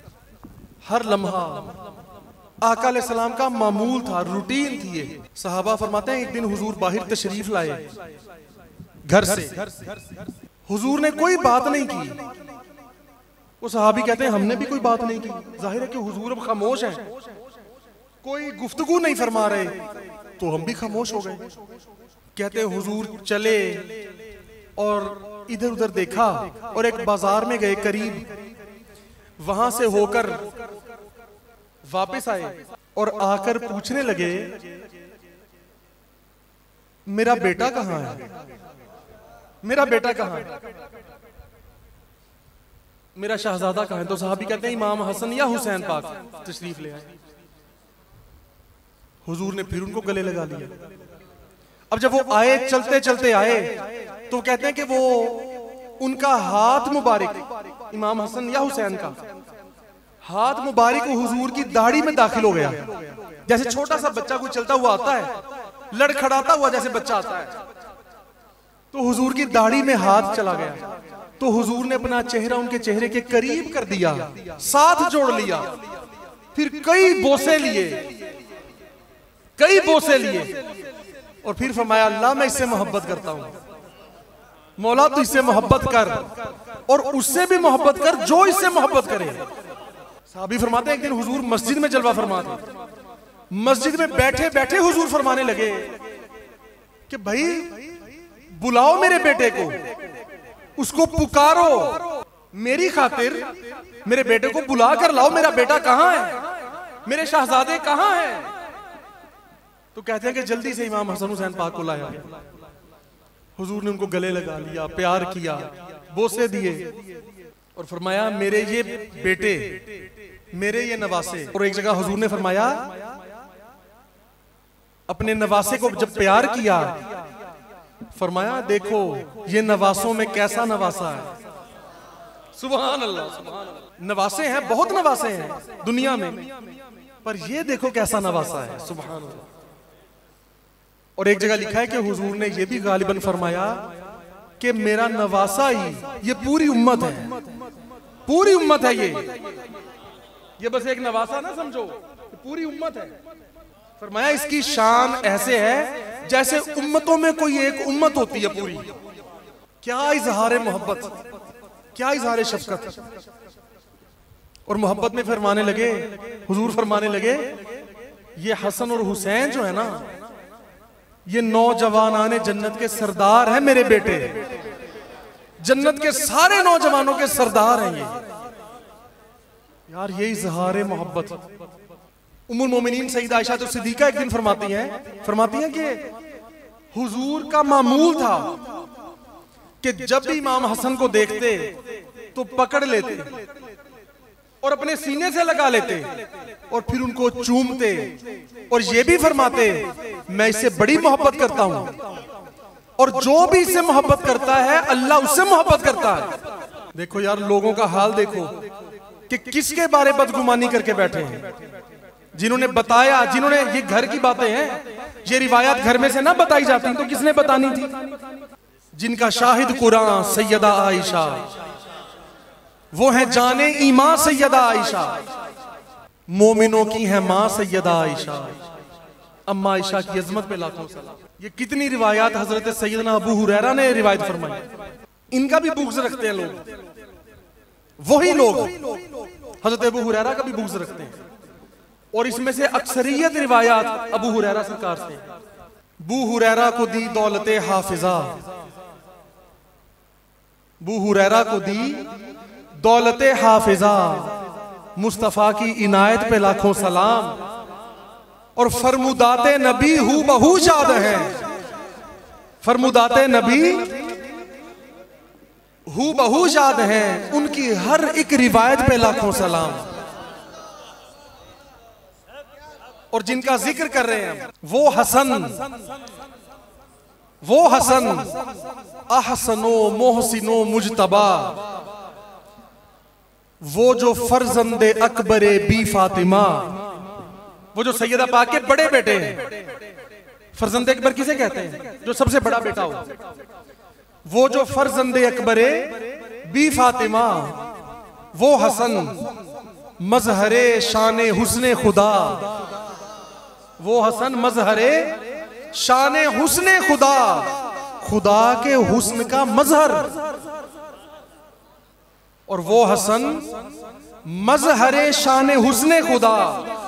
हर लम्हा आका अलैहिस्सलाम का मामूल था, रूटीन थी ये। सहाबा फरमाते हैं एक दिन हुजूर बाहर तशरीफ लाए घर से, हुजूर ने कोई बात नहीं की। वो सहाबी कहते हैं हमने भी कोई बात नहीं की। जाहिर है कि हुजूर अब खामोश हैं, कोई गुफ्तगू नहीं फरमा रहे, तो हम भी खामोश हो गए। कहते हैं हुजूर चले और इधर उधर देखा और एक बाजार में गए करीब, वहां से होकर वापस आए और आकर पूछने लगे मेरा बेटा कहां है, मेरा बेटा कहां है, मेरा शहजादा कहां है। तो साहबी कहते हैं इमाम हसन या हुसैन पाक तशरीफ ले आए। हुजूर ने फिर उनको गले लगा लिया। अब जब वो आए, चलते चलते आए, तो कहते हैं कि वो उनका हाथ मुबारक, इमाम हसन या हुसैन का हाथ मुबारक हुजूर की दाढ़ी में दाखिल हो गया। जैसे छोटा सा बच्चा कोई चलता हुआ आता है, लड़खड़ाता हुआ जैसे बच्चा आता है, तो हुजूर की दाढ़ी में हाथ चला गया। तो हुजूर ने अपना चेहरा उनके चेहरे के करीब कर दिया, साथ जोड़ लिया, फिर कई बोसे लिए, कई बोसे लिए और फिर फरमाया अल्लाह मैं इससे मोहब्बत करता हूं, मौला तू इससे मोहब्बत कर और उससे भी मोहब्बत कर जो इससे मोहब्बत करे। साहबी फरमाते हैं एक दिन हुजूर मस्जिद में जलवा फरमाते, मस्जिद में बैठे बैठे हुजूर फरमाने लगे कि भाई बुलाओ मेरे बेटे को, उसको पुकारो, मेरी खातिर मेरे बेटे को बुला कर लाओ, मेरा बेटा कहां है, मेरे शहजादे कहां हैं। तो कहते हैं कि जल्दी से इमाम हसन हुसैन पाक को लाया। हुजूर ने उनको गले लगा लिया, प्यार किया, बोसे दिए और फरमाया मेरे ये बेटे मेरे ये नवासे। और एक जगह हुजूर ने फरमाया अपने नवासे को जब प्यार किया, फरमाया देखो ये नवासों में कैसा नवासा है। सुभान अल्लाह, सुभान अल्लाह। नवासे हैं, बहुत नवासे हैं दुनिया में, पर ये देखो कैसा नवासा है। सुभान अल्लाह। और एक जगह लिखा है कि हुजूर ने ये भी गालिबन फरमाया कि मेरा नवासा ही ये पूरी उम्मत है, पूरी उम्मत है। ये ये बस एक नवासा ना समझो, पूरी उम्मत है। फरमाया इसकी शान ऐसे है जैसे उम्मतों में कोई एक उम्मत होती है पूरी। क्या इजहार मोहब्बत, क्या इजहार शफकत। और मोहब्बत में फरमाने लगे, हुजूर फरमाने लगे ये हसन और हुसैन जो है ना, ये नौजवानाने जन्नत के सरदार हैं मेरे बेटे, जन्नत के सारे नौजवानों के सरदार हैं ये। यार ये इजहार मोहब्बत। उम्मुल मोमिनीन सईदा आयशा तो सिद्दीका एक दिन फरमाती हैं फरमाती हैं कि हुजूर का मामूल था कि जब भी इमाम हसन को देखते तो पकड़ लेते और अपने सीने से लगा लेते और फिर उनको चूमते और ये भी फरमाते मैं इससे बड़ी मोहब्बत करता हूं, और जो भी इससे मोहब्बत करता है अल्लाह उससे मोहब्बत करता है। देखो यार लोगों का हाल देखो कि किसके बारे बदगुमानी करके बैठे हैं। जिन्होंने बताया, जिन्होंने, ये घर की बातें हैं, ये रिवायत घर में से ना बताई जाती तो किसने बतानी थी। जिनका शाहिद कुरान सैयदा आयशा, वो है जाने ईमान सैयदा आयशा, मोमिनों की है मां सैयदा आयशा। अम्मा आयशा की अजमत पे लाखों सलाम। ये कितनी रिवायात हजरत सैयदना अबू हुरैरा ने रिवायत फरमाई। इनका भी बुग़्ज़ रखते हैं लोग, वही लोग हजरत अबू हुरैरा का भी बुग़्ज़ रखते हैं। और इसमें से अक्सरियत रिवायात अबू हुरैरा सरकार से। अबू हुरैरा को दी दौलते हाफिजा, अबू हुरैरा को दी दौलते हाफिजा, मुस्तफा की इनायत पे लाखों सलाम। और फरमुदाते नबी हु बहु शाद है, फरमुदाते नबी हु बहु शाद हैं, उनकी हर एक रिवायत पे लाखों सलाम। और जिनका जिक्र कर रहे हैं वो हसन, वो हसन अहसनो मोहसिनो मुजतबा, वो जो फर्जंदे अकबरे बी फातिमा, वो जो सैयदा पाक के बड़े बेटे हैं। फर्जंदे अकबर किसे कहते हैं? जो सबसे बड़ा बेटा हो। वो जो फर्जंदे अकबरे बी फातिमा, वो हसन मजहरे शाने हुस्ने खुदा, वो हसन मजहरे शाने हुस्ने खुदा, खुदा के हुस्न का मजहर। और वो हसन मजहरे शाने हुस्ने खुदा,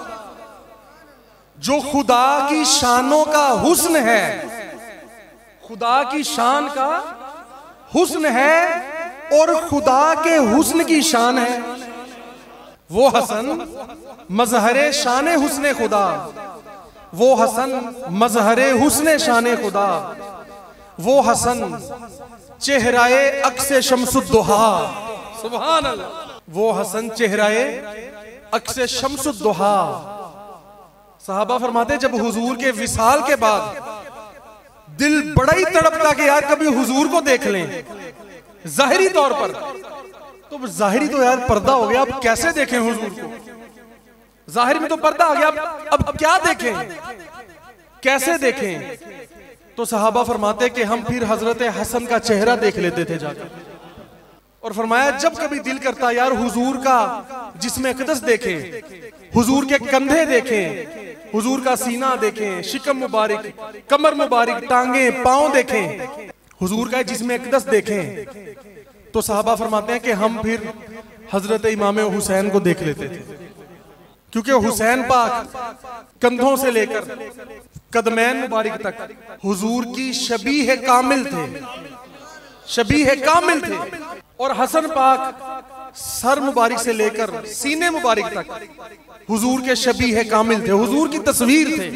जो खुदा की शानों का हुस्न है, खुदा की शान का हुस्न है और खुदा के हुस्न की शान है। वो हसन मजहरे शाने हुस्ने खुदा, वो हसन मजहरे हुस्ने शाने खुदा, वो हसन चेहराए अक्से शम्सुद्दुहा। सुभान अल्लाह। वो हसन चेहराए अक्से शम्सुद्दुहा। सहाबा फरमाते जब हुजूर के विसाल के बाद दिल बड़ा ही तड़पता कि यार कभी हुजूर को देख लें जाहिरी तौर पर। तो जाहिरी तो यार पर्दा हो गया, अब कैसे देखें हुजूर को? जाहिर में तो पर्दा आ गया, अब अब क्या देखें, कैसे देखें? तो सहाबा फरमाते कि हम फिर हजरत हसन का चेहरा देख लेते थे जाकर। और फरमाया जब कभी दिल करता यार हुजूर का जिस्म अक़दस देखें, हुजूर के कंधे देखें, हुजूर का सीना देखें, शिकम मुबारक, कमर मुबारक, टांगे, पांव देखें, हुजूर का जिस्म अक़दस देखें, तो सहाबा फरमाते हैं कि हम फिर हजरत इमाम हुसैन को देख लेते थे। क्योंकि हुसैन पाक कंधों से लेकर कदमैन मुबारक तक हुजूर की शबीह कामिल थे, शबीह कामिल थे। और हसन पाक सर मुबारक से लेकर सीने मुबारक तक हुजूर के शबीह कामिल थे, हुजूर की तस्वीर थे।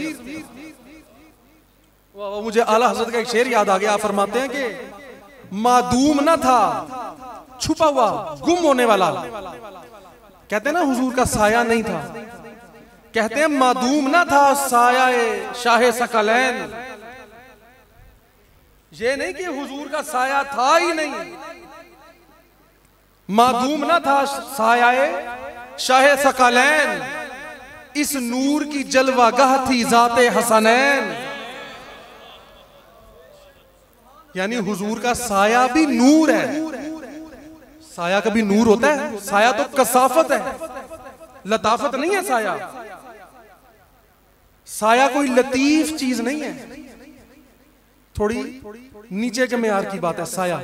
वाह, मुझे आला हजरत का एक शेर याद आ गया। फरमाते हैं कि मादूम न था, छुपा हुआ, गुम होने वाला। कहते हैं ना हुजूर का साया नहीं था, कहते हैं मादूम ना था साया शाहे सकलैन। ये नहीं कि हुजूर का साया था ही नहीं, मादूम ना था साया शाहे सकलैन। इस नूर की जलवागाह थी जाते हसनैन। यानी हुजूर का साया भी नूर है। साया कभी नूर होता है? साया तो कसाफत है, लताफत नहीं है साया। साया कोई लतीफ चीज नहीं है, थोड़ी नीचे के मेयार की बात है साया।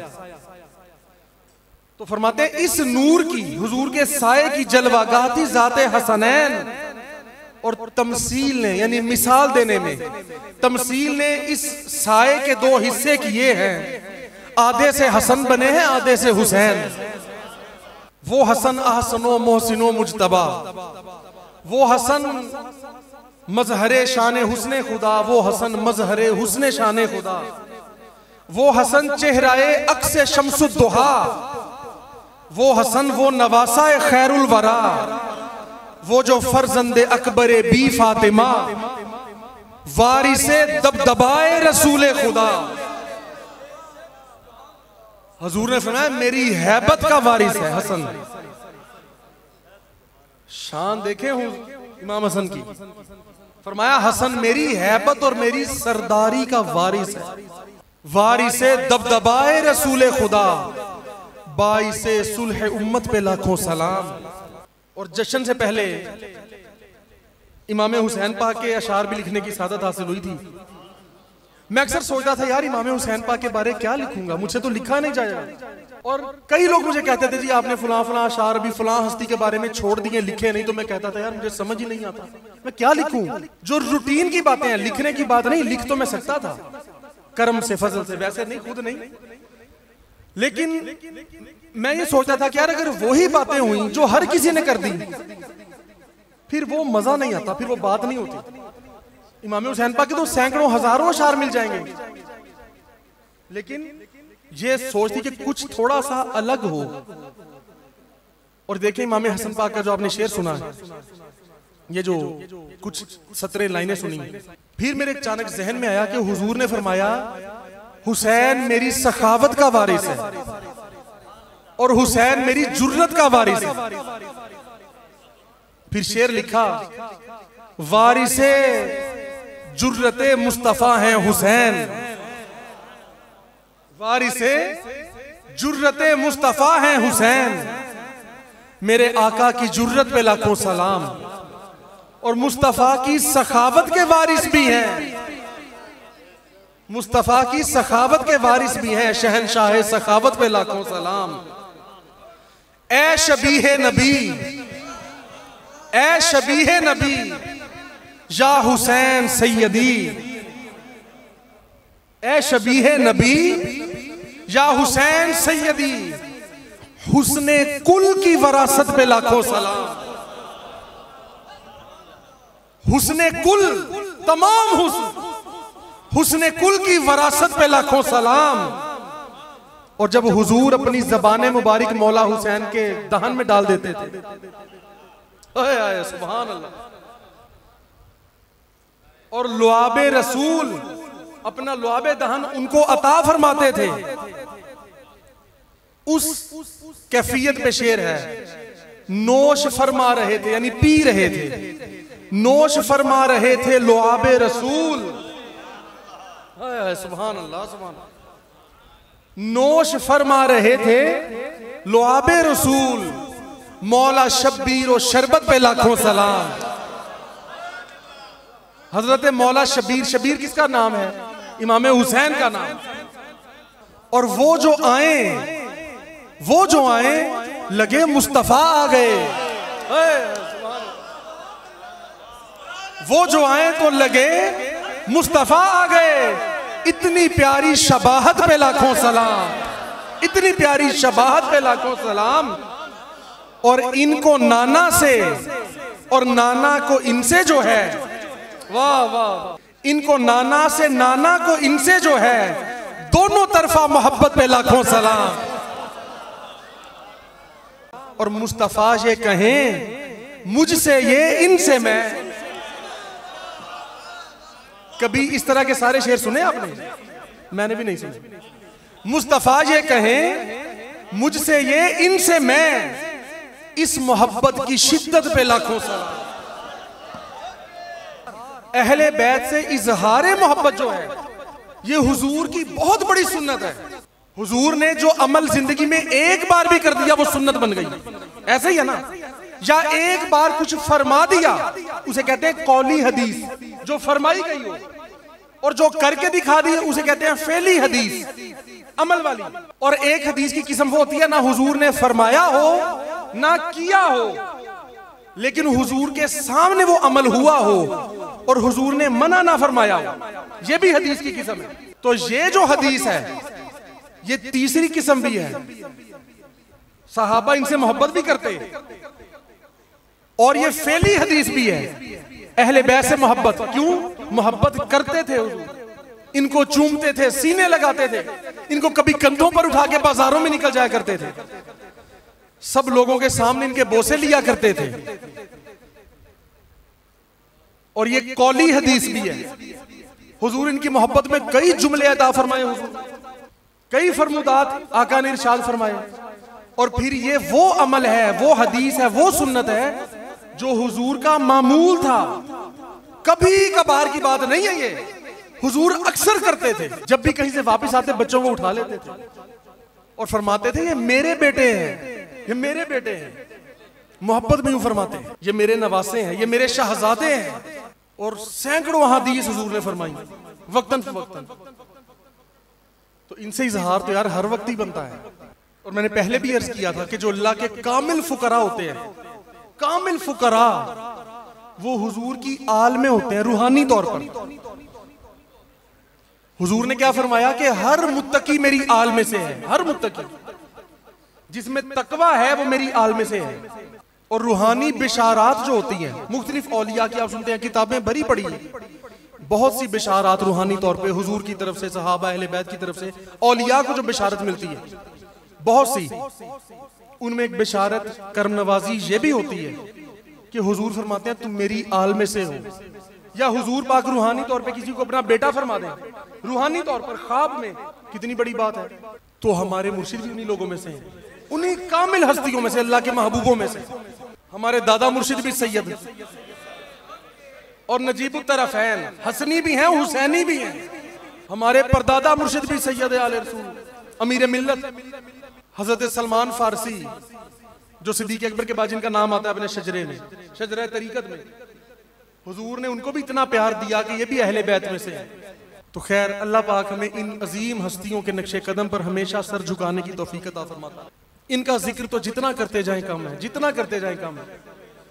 तो फरमाते हैं इस नूर की, हुजूर के साये की जलवागाह थी जाते हसनैन। और तमसील ने यानी मिसाल देने में, तमसील ने इस साये के दो हिस्से किए हैं। आधे से हसन बने हैं, आधे से हुसैन। वो हसन अहसनो मोहसिनो मुजतबा, वो हसन मजहरे शान हुस्ने खुदा, वो हसन मजहरे हुस्ने शान खुदा। वो हसन चेहराए अक्से शम्सुद्दुहा, वो हसन वो नवासाए खैरुल वरा। वो जो फर्जंदे अकबरे बी फातिमा, वारिसे दबदबाए रसूले खुदा। हजूर ने फरमाया मेरी हैबत का वारिस है हसन। शान देखे हूं इमाम हसन की, फरमाया हसन मेरी हैबत और मेरी सरदारी का वारिस है। वारिसे दबदबाए रसूले खुदा, बाइसे सुलह उम्मत पे लाखों सलाम। और जश्न से पहले इमाम हुसैन पाक के अशार भी लिखने की सादत हासिल हुई थी। मैं अक्सर सोचता था यार इमाम हुसैन पाक के बारे क्या लिखूंगा, मुझसे तो लिखा नहीं जाएगा। और कई लोग मुझे कहते थे जी आपने फलां फलां अशार अभी फलां हस्ती के बारे में छोड़ दिए, लिखे नहीं। तो मैं कहता था यार मुझे समझ ही नहीं आता, मैं क्या लिखूं। जो रूटीन की बातें हैं, लिखने की बात नहीं, लिख तो मैं सकता था कर्म से फजल से, वैसे नहीं, खुद नहीं। लेकिन मैं ये सोचता था कि यार अगर वही बातें हुई जो हर किसी ने कर दी, फिर वो मजा नहीं आता, फिर वो बात नहीं होती। इमाम हुसैन पाक के तो सैकड़ों हजारों अशार मिल जाएंगे, लेकिन ये सोचती कि कुछ थोड़ा सा अलग हो। और देखें इमाम हसन पाक का जो आपने शेर सुना है, ये जो कुछ सत्रह लाइनें सुनी, फिर मेरे अचानक जहन में आया कि हुजूर ने फरमाया हुसैन मेरी सखावत का वारिस है और हुसैन मेरी जुर्रत का वारिस है। फिर शेर लिखा वारिसे जुर्रते मुस्तफा हैं हुसैन, वारिसे जुर्रते मुस्तफा हैं हुसैन। मेरे आका की जुर्रत पे लाखों सलाम, और मुस्तफा की सखावत के वारिस भी हैं, मुस्तफा की सखावत के वारिस भी हैं। शहनशाह सखावत पे लाखों सलाम। ए शबीहे नबी, ए शबीहे नबी या हुसैन सैयदी, ए शबीहे नबी या हुसैन सैयदी। हुस्ने कुल की वरासत पे लाखों सलाम, हुस्ने कुल, तमाम हुस्न, हुस्ने कुल की वरासत पे लाखों सलाम। और जब हुजूर अपनी ज़बान मुबारक मौला हुसैन के दहन में डाल देते थे, आए आए सुभान अल्लाह, और लुआबे रसूल अपना लुआबे दहन उनको अता फरमाते थे, उस कैफियत पे शेर है। नोश फरमा रहे थे यानी पी रहे थे, नोश फरमा रहे थे लुआबे रसूल। सुभान अल्लाह, सुभान अल्लाह। नोश फरमा रहे थे लुआबे रसूल, मौला शब्बीर और शरबत पे लाखों सलाम। हजरत मौला शबीर, शबीर किसका नाम है? इमाम हुसैन का नाम। और वो जो आए, वो जो आए लगे मुस्तफा आ गए, वो जो आए तो लगे मुस्तफा आ गए। इतनी प्यारी शबाहत पे लाखों सलाम, इतनी प्यारी शबाहत पे लाखों सलाम। और इनको नाना से और नाना को इनसे जो है, वाह वाह, इनको नाना से नाना को इनसे जो है, दोनों तरफा मोहब्बत पे लाखों सलाम। और मुस्तफा ये कहें मुझसे ये इनसे मैं। कभी इस तरह के सारे शेर सुने आपने? मैंने भी नहीं सुने। मुस्तफा ये कहें मुझसे ये इनसे मैं, इस मोहब्बत की शिद्दत पे लाखों सलाम। अहले बैत से इजहारे मोहब्बत जो है ये हुजूर की बहुत बड़ी सुन्नत है। हुजूर ने जो अमल जिंदगी में एक बार भी कर दिया वो सुन्नत बन गई। ऐसे ही है ना? या एक बार कुछ फरमा दिया उसे कहते हैं कौली हदीस, जो फरमाई गई हो, और जो करके दिखा दी उसे कहते हैं फेली हदीस, अमल वाली। और एक हदीस की किस्म वो होती है ना हुजूर ने फरमाया हो ना किया हो, लेकिन हुजूर के सामने वो अमल हुआ हो और हुजूर ने मना ना फरमाया हो, ये भी हदीस की किस्म है। तो ये जो हदीस है ये तीसरी किस्म भी है। सहाबा इनसे मोहब्बत भी करते और ये फेली हदीस भी है। अहले बैत से मोहब्बत क्यों? मोहब्बत करते थे हुजूर, इनको चूमते थे, सीने लगाते थे, इनको कभी कंधों पर उठा के बाजारों में निकल जाया करते थे, सब लोगों के सामने इनके बोसे लिया करते थे। और ये कौली हदीस भी है। हुजूर इनकी मोहब्बत में कई जुमले अता फरमाए, हुजूर कई फरमुदात आका ने इरशाद फरमाए। और फिर ये वो अमल है, वो हदीस है, वो सुन्नत है जो हुजूर का मामूल था, कभी कभार की बात नहीं है। ये हुजूर अक्सर करते थे। जब भी कहीं से वापस आते बच्चों को उठा लेते थे और फरमाते थे ये मेरे बेटे हैं, ये मेरे बेटे हैं। मोहब्बत में यूं फरमाते हैं ये मेरे नवासे हैं, ये मेरे शहजादे हैं। और सैकड़ों हदीस हुजूर ने फरमाई वक्तन फवक्तन। तो इनसे इजहार तो यार हर वक्त ही बनता है। और मैंने पहले भी अर्ज किया था कि जो अल्लाह के कामिल फुकरा होते हैं, कामिल फुकरा वो हुजूर की आल में होते हैं रूहानी तौर पर। हुजूर ने क्या फरमाया कि हर मुत्तकी मेरी आल में से है, हर मुत्तकी जिसमें तकवा है वो मेरी आल में से है। और रूहानी बिशारात जो होती हैं, मुख्तलिफ औलिया की आप सुनते हैं, किताबें भरी पड़ी हैं, बहुत सी बिशारात रूहानी तौर पे हुजूर की तरफ से, सहाबा अहले बैत की तरफ से औलिया को जो बिशारत मिलती है बहुत सी, उनमें एक बिशारत करम नवाजी ये भी होती है कि हुजूर फरमाते हैं तुम मेरी आल में से हो। या हुजूर पाक रूहानी तौर पे किसी को अपना बेटा फरमा दें, रूहानी तौर पर ख्वाब में, कितनी बड़ी बात है। तो हमारे मुर्शिद भी उन्हीं लोगों में से हैं, उन्हीं कामिल हस्तियों में से, अल्लाह के महबूबों में से। हमारे दादा मुर्शिद भी सैयद और नजीबुत तरफ़ैन, हसनी भी हैं, हुसैनी भी हैं। हमारे परदादा मुर्शिद भी सैयद आले रसूल, अमीर मिल्लत हजरत सलमान फारसी, जो सिद्दीक़ अकबर के बाद जिनका नाम आता है अपने शजरे में, शजरे तरीकत में। हुजूर ने उनको भी इतना प्यार दिया कि ये भी अहले बैत में से है। तो खैर अल्लाह पाक हमें इन अजीम हस्तियों के नक्शे कदम पर हमेशा सर झुकाने की तौफीक अता फरमाता है। इनका जिक्र तो जितना करते जाए कम है, जितना करते जाए कम है।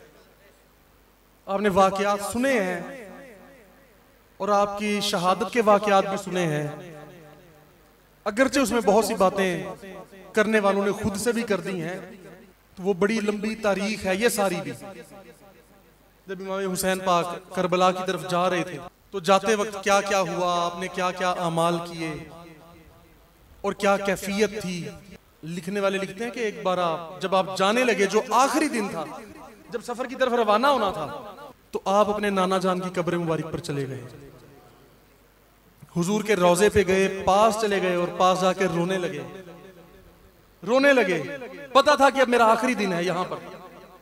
आपने वाकयात सुने हैं और आपकी शहादत के वाकयात भी सुने हैं, अगरचे उसमें बहुत सी बातें करने वालों ने खुद से भी कर दी हैं, तो वो बड़ी लंबी तारीख है ये सारी भी। जब इमाम हुसैन पाक करबला की तरफ जा रहे थे तो जाते वक्त क्या क्या हुआ, आपने क्या क्या अमाल किए और क्या कैफियत थी। लिखने वाले लिखते हैं कि एक बार आप जब आप जाने लगे, जो आखिरी दिन था, जब सफर की तरफ रवाना होना था, तो आप अपने नाना जान की कब्र मुबारक पर चले गए, हुजूर के रोजे पे गए, पास चले गए और पास जाकर रोने लगे, रोने लगे। पता था कि अब मेरा आखिरी दिन है यहां पर।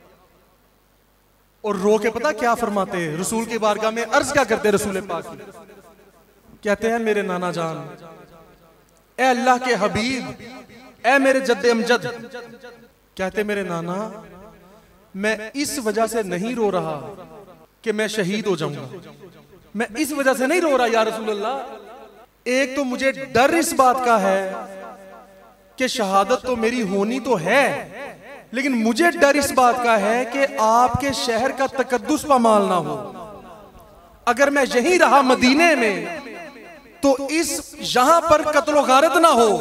और रो के पता क्या फरमाते हैं रसूल की बारगाह में, अर्ज क्या करते रसूल पाक, कहते हैं मेरे नाना जान, ए अल्लाह के हबीब, ए मेरे जद्दे अमजद, कहते मेरे नाना मैं इस वजह से नहीं रो रहा कि मैं शहीद हो जाऊंगा, मैं इस वजह से नहीं रो रहा या रसूल अल्लाह। एक तो मुझे डर इस बात का है कि शहादत तो मेरी होनी तो है, लेकिन मुझे डर इस बात का है कि आपके शहर का तकद्दुस पामाल ना हो। अगर मैं यहीं रहा मदीने में तो इस यहां पर कत्लो गारत ना हो।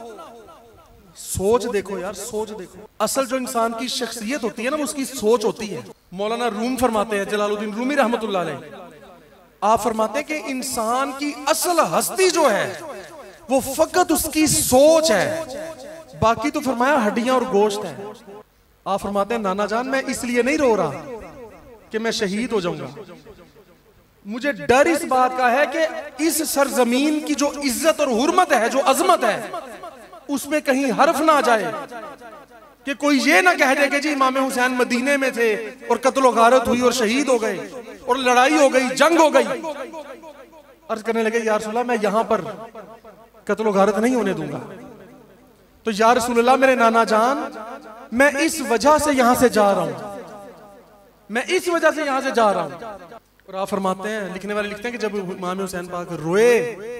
सोच देखो यार, सोच देखो। असल जो इंसान की शख्सियत होती है ना, उसकी सोच होती है। मौलाना रूम फरमाते हैं, जलालुद्दीन रूमी रहमतुल्लाह अलैह, आप फरमाते हैं कि इंसान की असल हस्ती जो है वो फकत उसकी सोच है, बाकी तो फरमाया हड्डियां और गोश्त है। आप फरमाते हैं नाना जान मैं इसलिए नहीं रो रहा कि मैं शहीद हो जाऊंगा, मुझे डर इस बात का है कि इस सरजमीन की जो इज्जत और हुर्मत है, जो अजमत है, उसमें कहीं हर्फ ना आ जाए कि कोई ये ना कह दे कि जी इमाम हुसैन मदीने में थे और कत्ल गारत हुई और शहीद हो गए और लड़ाई हो गई, जंग हो गई। अर्ज करने लगे या रसूलल्लाह मैं यहां पर कत्ल गारत नहीं होने दूंगा। तो या रसूलल्लाह मेरे नाना जान मैं इस वजह से यहां से जा रहा हूं, मैं इस वजह से यहां से जा रहा हूं। और आप फरमाते हैं, लिखने वाले लिखते हैं कि जब इमाम हुसैन पाक रोए,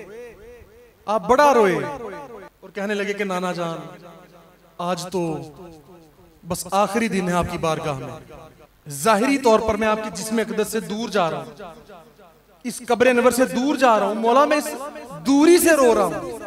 आप बड़ा रोए और कहने लगे कि नाना जान आज तो बस आखिरी दिन है आपकी बारगाह में, जाहिरी तौर पर मैं आपकी जिस्म अक़दस से दूर जा रहा हूं, इस कब्र अनवर से दूर जा रहा हूं, मौला मैं इस दूरी से रो रहा हूं,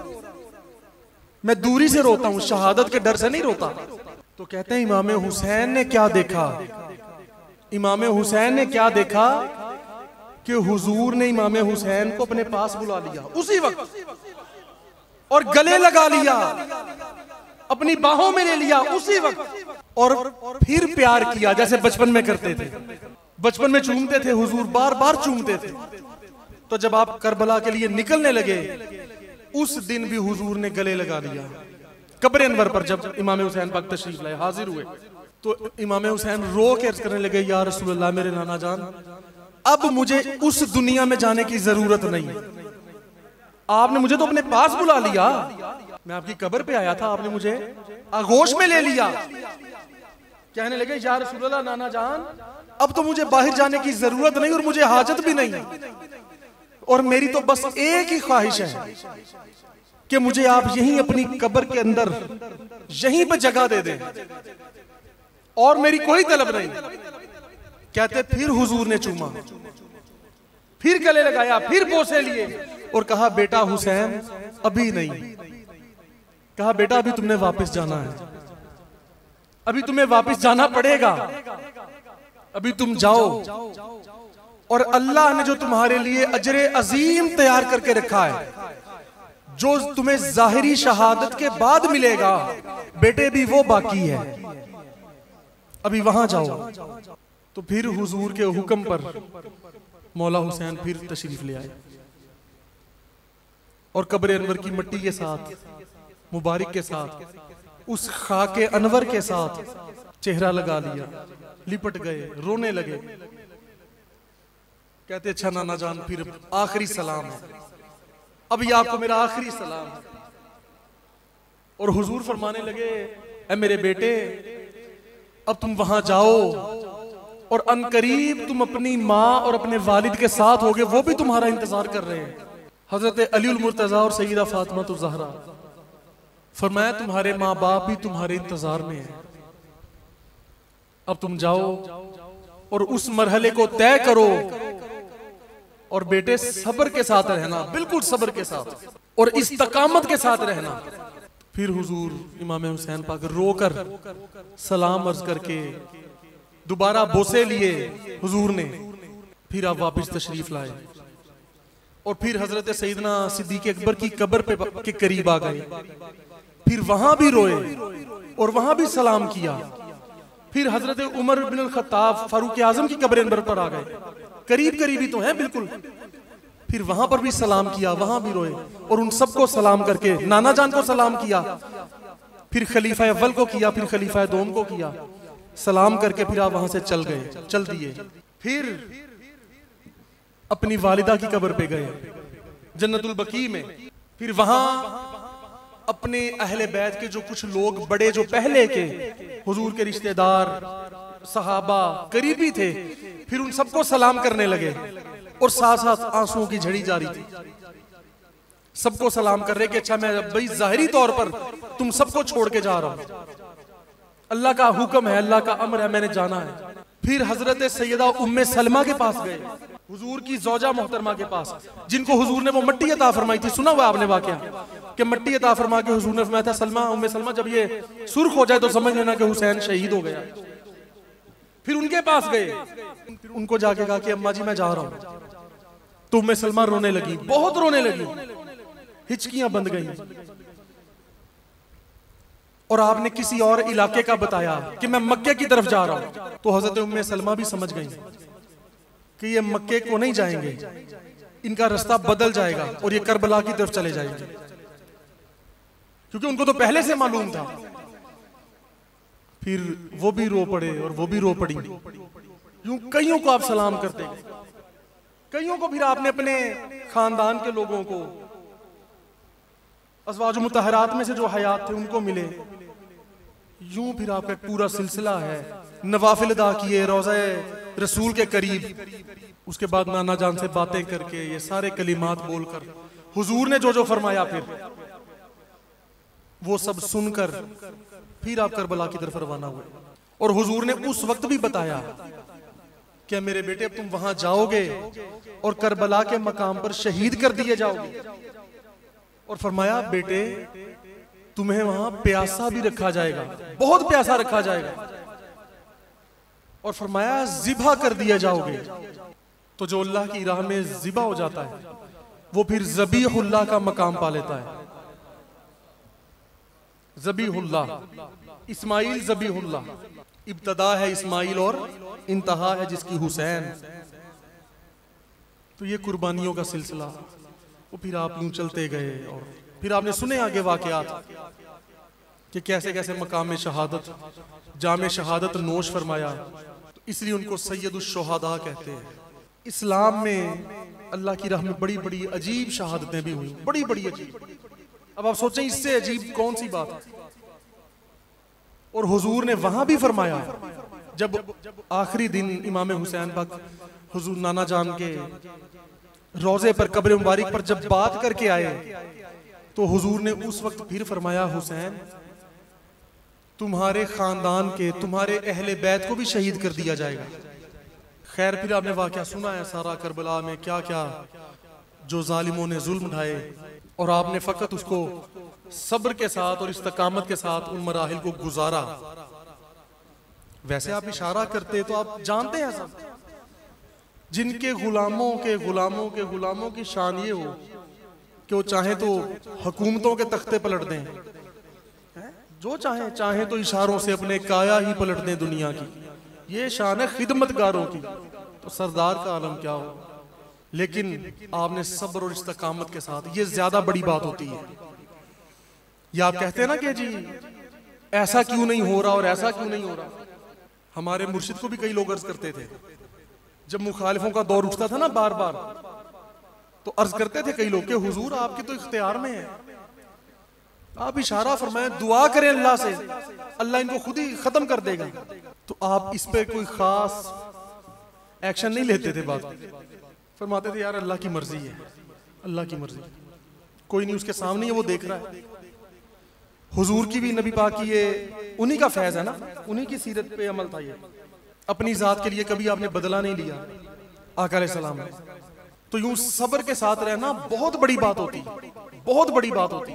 मैं दूरी से रोता हूं, शहादत के डर से नहीं रोता। तो कहते हैं इमाम हुसैन ने क्या देखा, इमाम हुसैन ने क्या देखा कि हुजूर ने इमाम हुसैन को अपने पास बुला लिया उसी वक्त और गले लगा लिया, अपनी बाहों में ले लिया उसी वक्त, और फिर प्यार किया जैसे बचपन में करते थे। बचपन में चूमते थे हुजूर, बार बार चूमते थे। तो जब आप करबला के लिए निकलने लगे उस दिन भी हुजूर ने गले लगा लिया कब्र अनवर पर। जब इमाम हुसैन पाक तशरीफ लाए, हाजिर हुए, तो इमाम हुसैन रो के अर्ज करने लगे या रसूलल्लाह मेरे नाना जान अब मुझे उस दुनिया में जाने की जरूरत नहीं, आपने मुझे तो अपने पास बुला लिया, मैं आपकी कब्र पे आया था, आपने मुझे आगोश में ले लिया। कहने लगे या रसूलल्लाह नाना जान अब तो मुझे बाहर जाने की जरूरत नहीं और मुझे हाजत भी नहीं, और मेरी तो बस एक ही ख्वाहिश है कि मुझे आप यहीं अपनी कब्र के अंदर यहीं पर जगह दे दें, और मेरी कोई तलब नहीं। कहते फिर हुजूर ने चूमा, फिर गले लगाया, फिर बोसे लिए और कहा बेटा हुसैन अभी नहीं, कहा बेटा अभी तुमने वापस जाना है, अभी तुम्हें वापस जाना पड़ेगा, अभी तुम जाओ, और अल्लाह ने जो तुम्हारे लिए अजरे अजीम तैयार करके रखा है, जो तुम्हें जाहिरी शहादत के बाद मिलेगा बेटे भी वो बाकी है, अभी वहां जाओ। तो फिर हुजूर के हुक्म पर मौला हुसैन फिर तशरीफ ले आए और कब्र अनवर की मिट्टी के साथ, मुबारक के साथ, उस खाके अनवर के साथ चेहरा लगा लिया, लिपट गए, रोने लगे। कहते अच्छा नाना जान फिर आखिरी सलाम है, अभी आपको मेरा आखिरी सलाम है। और हुजूर फरमाने लगे ऐ मेरे बेटे अब तुम वहां जाओ और अनकरीब तुम अपनी माँ और अपने वालिद के साथ होगे, वो भी तुम्हारा इंतजार कर रहे हैं। हजरत अली उल मुर्तजा और सईदा फातिमा तो ज़हरा फरमाया तुम्हारे माँ बाप भी तुम्हारे इंतजार में है, अब तुम जाओ और उस मरहले को तय करो, और बेटे सब्र के साथ रहना, बिल्कुल सब्र के साथ और इस्तकामत के साथ रहना। फिर हुजूर इमाम हुसैन पाक रोकर सलाम अर्ज करके दोबारा बोसे लिए हुजूर ने, फिर आप वापस तशरीफ लाए और फिर हजरत सईदना सिद्दीक अकबर की कब्र पे के करीब आ गए, फिर वहां भी रोए और वहां भी सलाम किया। फिर हजरत उमर बिन खत्ताब फारूक आजम की कब्र अनवर पर आ गए, करीब करीब ही तो हैं बिल्कुल, फिर वहां पर भी सलाम किया, वहां भी रोए और उन सबको सलाम करके नाना जान को सलाम किया, फिर खलीफा अव्वल को किया, फिर खलीफा दोम को किया, सलाम करके फिर आप वहां से चल गए, चल दिए। फिर अपनी वालिदा की कब्र पे गए जन्नतुल बकी में, फिर वहां अपने अहले बैत के जो कुछ लोग बड़े जो पहले के हुजूर के रिश्तेदार सहाबा करीबी थे, फिर उन सबको सलाम करने लगे और साथ साथ आंसुओं की झड़ी जारी थी। सबको सलाम कर रहे कि अच्छा मैं भाई जाहिरी तौर पर तुम सबको छोड़ के जा रहा हूं, अल्लाह का हुक्म है, अल्लाह का अमर है, मैंने जाना है। फिर हजरत सैयदा उम्मे सलमा के पास गए, हुजूर की जोजा मोहतरमा के पास, जिनको हुजूर ने वो मिट्टी अता फरमाई थी। सुना हुआ आपने वाकया कि मिट्टी अता फरमा के हुजूर ने फरमाया था सलमा, उम्मे सलमा जब ये सुर्ख हो जाए तो समझ लेना कि हुसैन शहीद हो गया। फिर उनके पास गए, उनको जाके कहा कि अम्मा जी मैं जा रहा हूं। तो उम्मे सलमा रोने लगी, बहुत रोने लगी, हिचकियां बंद गई और आपने किसी और इलाके का बताया कि मैं मक्के की तरफ जा रहा हूं, तो हजरत उम्मे सलमा भी समझ गई कि ये मक्के को नहीं जाएंगे, इनका रास्ता बदल जाएगा और ये करबला की तरफ चले जाएंगे, क्योंकि उनको तो पहले से मालूम था। फिर वो भी रो पड़े और वो भी रो पड़ी। यूं कईयों को आप सलाम करते गए, कईयों को फिर आपने अपने खानदान के लोगों को, अज़वाज मुतहरात में से जो हयात थे उनको मिले। यूं फिर आपका एक पूरा सिलसिला है, नवाफिल अदा किए रोज़ा रसूल के करीब, उसके बाद नाना जान से बातें करके ये सारे कलिमात बोलकर हुजूर ने जो जो फरमाया, फिर वो सब सुनकर फिर आप करबला की तरफ रवाना हुए। और हुजूर ने उस वक्त भी बताया कि मेरे बेटे अब तुम वहां जाओगे और करबला के मकाम पर शहीद कर दिए जाओगे, और फरमाया बेटे तुम्हें वहां प्यासा भी रखा जाएगा, बहुत प्यासा रखा जाएगा, और फरमाया जिबा कर दिया जाओगे। तो जो अल्लाह की राह में जिबा हो जाता है वो फिर ज़बीहुल्लाह का मकाम पा लेता है। ज़बीहुल्लाह, इस्माइल ज़बीहुल्लाह, इब्तदा है इस्माइल और इंतहा है जिसकी हुसैन। तो ये कुर्बानियों का सिलसिला, वो फिर आप यूं चलते गए और फिर आपने सुने आगे वाकयात कि कैसे कैसे मकाम शहादत, जामे शहादत नोश फरमाया। तो इसलिए उनको सैयदुश शुहदा कहते हैं। इस्लाम में अल्लाह की राह में बड़ी बड़ी अजीब शहादतें भी हुई, बड़ी बड़ी अजीब। अब आप सोचें इससे अजीब कौन सी बात है। और हुजूर ने वहां भी फरमाया, जब आखिरी दिन इमाम हुसैन पाक हुजूर नाना जान के रोजे पर, कब्र मुबारक पर जब बात करके आए, तो हुजूर ने उस वक्त फिर फरमाया, हुसैन तुम्हारे खानदान के, तुम्हारे अहले बैत को भी शहीद कर दिया जाएगा। खैर फिर आपने वाकया सुना है सारा, करबला में क्या क्या जो जालिमों ने जुल्म ढाए, और आपने फकत उसको सब्र के साथ और इस्तकामत के साथ उन मराहिल को गुजारा। वैसे आप इशारा करते तो आप जानते हैं सब, जिनके गुलामों के गुलामों के गुलामों की शान ये हो कि वो चाहे तो हुकूमतों के तख्ते पलट दें, जो चाहे चाहे तो इशारों से अपने काया ही पलट दें दुनिया की। ये शान है खिदमतगारों की, तो सरदार का आलम क्या हो। लेकिन आपने सब्र और इस्तकामत के साथ, ये ज्यादा बड़ी बात होती है। या आप कहते हैं ना कि जी ऐसा क्यों नहीं हो रहा और ऐसा क्यों नहीं हो रहा। हमारे मुर्शिद को भी कई लोग अर्ज करते थे, जब मुखालिफों का दौर उठता था ना बार बार, तो अर्ज करते थे कई लोग कि हुजूर आपके तो इख्तियार में है, आप इशारा फरमाएं, दुआ करें अल्लाह से, अल्लाह इनको खुद ही खत्म कर देगा। तो आप इस पे कोई खास एक्शन नहीं लेते थे, बात फरमाते थे यार अल्लाह की मर्जी है, अल्लाह की मर्जी, कोई नहीं उसके सामने है, वो देख रहा है। हुजूर की भी, नबी पाक की, ये उन्हीं का फैज है ना, उन्हीं की सीरत पे अमल था ये। अपनी जात के लिए कभी आपने बदला नहीं लिया आका अलैहिस्सलाम ने। तो यूं सब्र के साथ रहना बहुत बड़ी बात होती, बहुत बड़ी बात होती।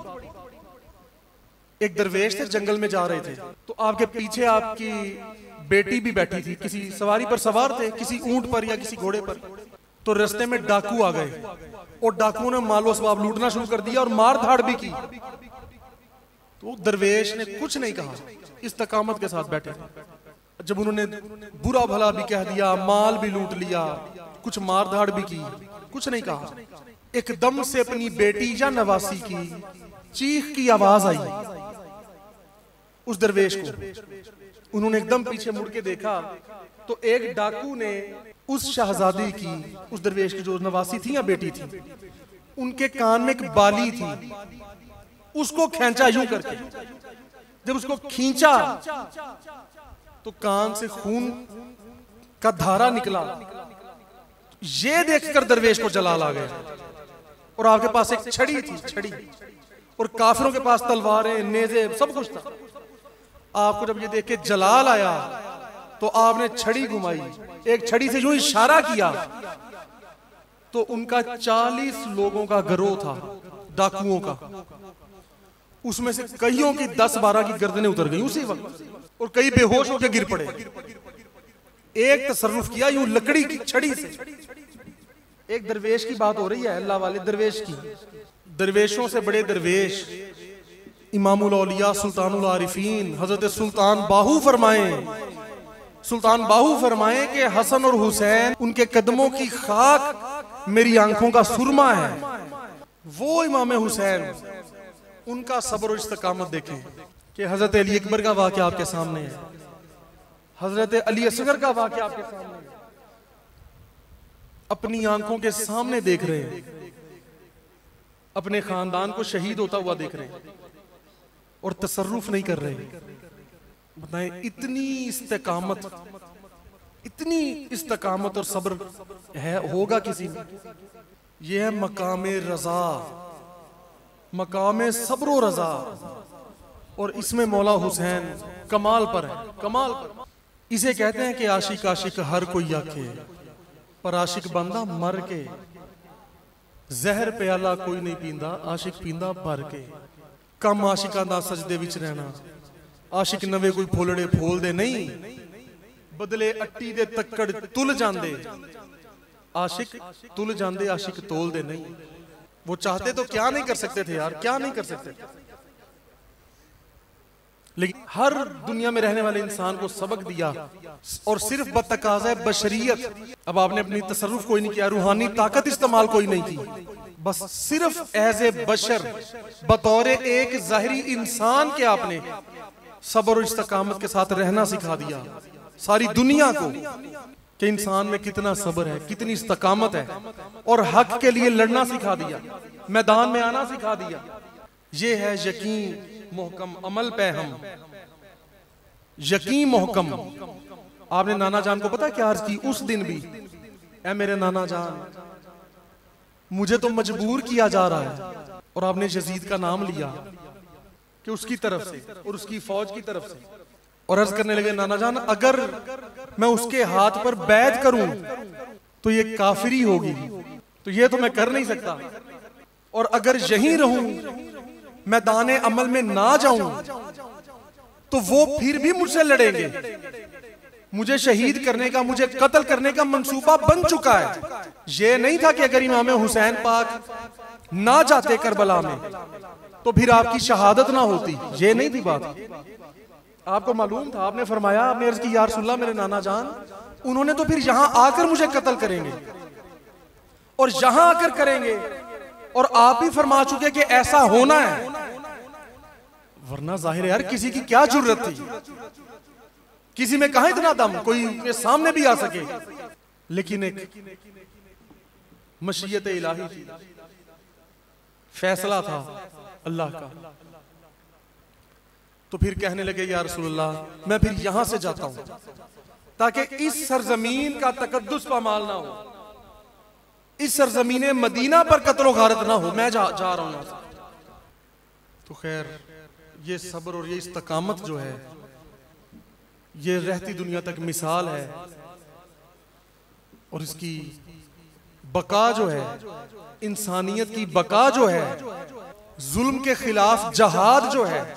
एक दरवेश थे, जंगल में जा रहे थे, तो आपके पीछे आपकी बेटी भी बैठी थी, किसी सवारी पर सवार थे, किसी ऊंट पर या किसी घोड़े पर। तो रास्ते में डाकू आ गए और डाकुओं ने मालो असबाब लूटना शुरू कर दिया और मार धाड़ भी की। तो दरवेश ने कुछ नहीं कहा, इस्तकामत के साथ बैठे। जब उन्होंने बुरा भला भी कह दिया, माल भी लूट लिया, कुछ मार धाड़ भी की, कुछ नहीं कहा। एकदम से अपनी बेटी या नवासी की चीख की आवाज आई उस दरवेश को। उन्होंने एकदम पीछे मुड़ के देखा तो एक डाकू ने उस शहजादी की, उस दरवेश की जो नवासी थी या बेटी थी, उनके कान में एक बाली थी, उसको खींचा यूं करके। जब उसको खींचा तो कान से खून का धारा निकला। ये देखकर दरवेश को जलाल आ गया। और आपके पास एक छड़ी थी, छड़ी, और काफिरों के पास तलवारें, नेज़े, सब कुछ था। आपको जब ये देख के जलाल आया तो आपने छड़ी घुमाई, एक छड़ी से यूं इशारा किया तो उनका चालीस लोगों का गिरोह था, डाकुओं का। उसमें से कईयों की दस बारह की गर्दनें उतर गई उसी वक्त, और कई बेहोश होकर गिर पड़े। एक तसर्रुफ किया यूं लकड़ी की छड़ी से। एक दरवेश की बात हो रही है, अल्लाह वाले दरवेश की। दरवेशों से बड़े दरवेश इमामुल औलिया सुल्तानुल आरिफीन हजरत सुल्तान बाहू फरमाए सुल्तान बाहू फरमाए कि हसन और हुसैन उनके कदमों की खाक मेरी आंखों का सुरमा है। वो इमाम हुसैन उनका सब्र और इस्तकामत देखें कि हजरत अली अकबर का वाक़या आपके सामने है, हजरत अली असगर का वाक़या आपके सामने है, अपनी आंखों के सामने देख रहे हैं, अपने खानदान को शहीद होता हुआ देख रहे हैं और तसर्रुफ नहीं कर रहे। बताएं इतनी इस्तकामत इतनी इस्तकामत और सब्र है होगा किसी में? यह है मकामे रजा, मकामे सब्र रजा, और इसमें मौला हुसैन कमाल पर है, कमाल पर। इसे कहते हैं कि आशिक आशिक हर कोई आखे, पर आशिक बंदा मर के। जहर प्याला कोई नहीं पींदा, आशिक पींदा भर के। कम आशिका दा सजदे विच रहना, आशिक नवे कोई फुलड़े फोल दे नहीं, बदले अट्टी दे तक्कड़ तुल जांदे, आशिक तुल जांदे आशिक तोल दे नहीं। वो चाहते तो क्या नहीं कर सकते थे यार, क्या नहीं कर सकते, लेकिन हर दुनिया में रहने वाले इंसान को सबक दिया और सिर्फ बतकाज़ा बशरियत। अब आपने अपनी तसर्रुफ कोई नहीं किया, रूहानी ताकत इस्तेमाल कोई नहीं की, बस सिर्फ एज ए बशर बतौर एक ज़ाहिरी इंसान के आपने सब्र और इस्तकामत के साथ रहना सिखा दिया सारी दुनिया को कि इंसान में कितना सब्र है, कितनी इस्तकामत है, और हक के लिए लड़ना सिखा दिया, मैदान में आना सिखा दिया। ये है यकीन मोहकम अमल पे हम, यकीन मोहकम। आपने नाना जान को पता क्या अर्ज की उस दिन भी? ऐ मेरे नाना जान, मुझे तो मजबूर किया जा रहा है। और आपने यजीद का नाम लिया कि उसकी तरफ से और उसकी फौज की तरफ से, और अर्ज करने लगे नाना जान अगर मैं उसके हाथ पर बैत करूं तो ये काफिरी होगी, तो ये तो मैं कर नहीं सकता, और अगर यहीं रहूं मैदाने अमल में ना जाऊं तो वो फिर भी मुझसे लड़ेंगे। मुझे शहीद करने का, मुझे कत्ल करने का मंसूबा बन चुका है। ये नहीं था कि अगर इमाम हुसैन पाक ना जाते करबला में तो फिर आपकी शहादत ना होती, ये नहीं थी बात। आपको मालूम था, आपने फरमाया, आपने अर्ज की या रसूलल्लाह मेरे नाना जान, उन्होंने तो फिर यहां आकर मुझे कत्ल करेंगे, और यहां आकर करेंगे, और आप ही फरमा चुके कि ऐसा होना है, वरना जाहिर है यार किसी की क्या जरूरत थी, किसी में कहां इतना दम कोई के सामने भी आ सके। लेकिन एक मशीयत इलाही थी, फैसला था अल्लाह का। तो फिर कहने लगे या रसूलल्लाह मैं फिर यहां से जाता हूं ताकि इस सरजमीन का तकद्दुस पामाल ना हो, इस सरजमीन मदीना पर कत्लो गारत ना हो, मैं जा, जा रहा हूं। तो खैर ये सब्र और ये इस्तकामत जो है ये रहती दुनिया तक मिसाल है, और इसकी बका जो है, इंसानियत की बका जो है, जुल्म के खिलाफ जहाद जो है,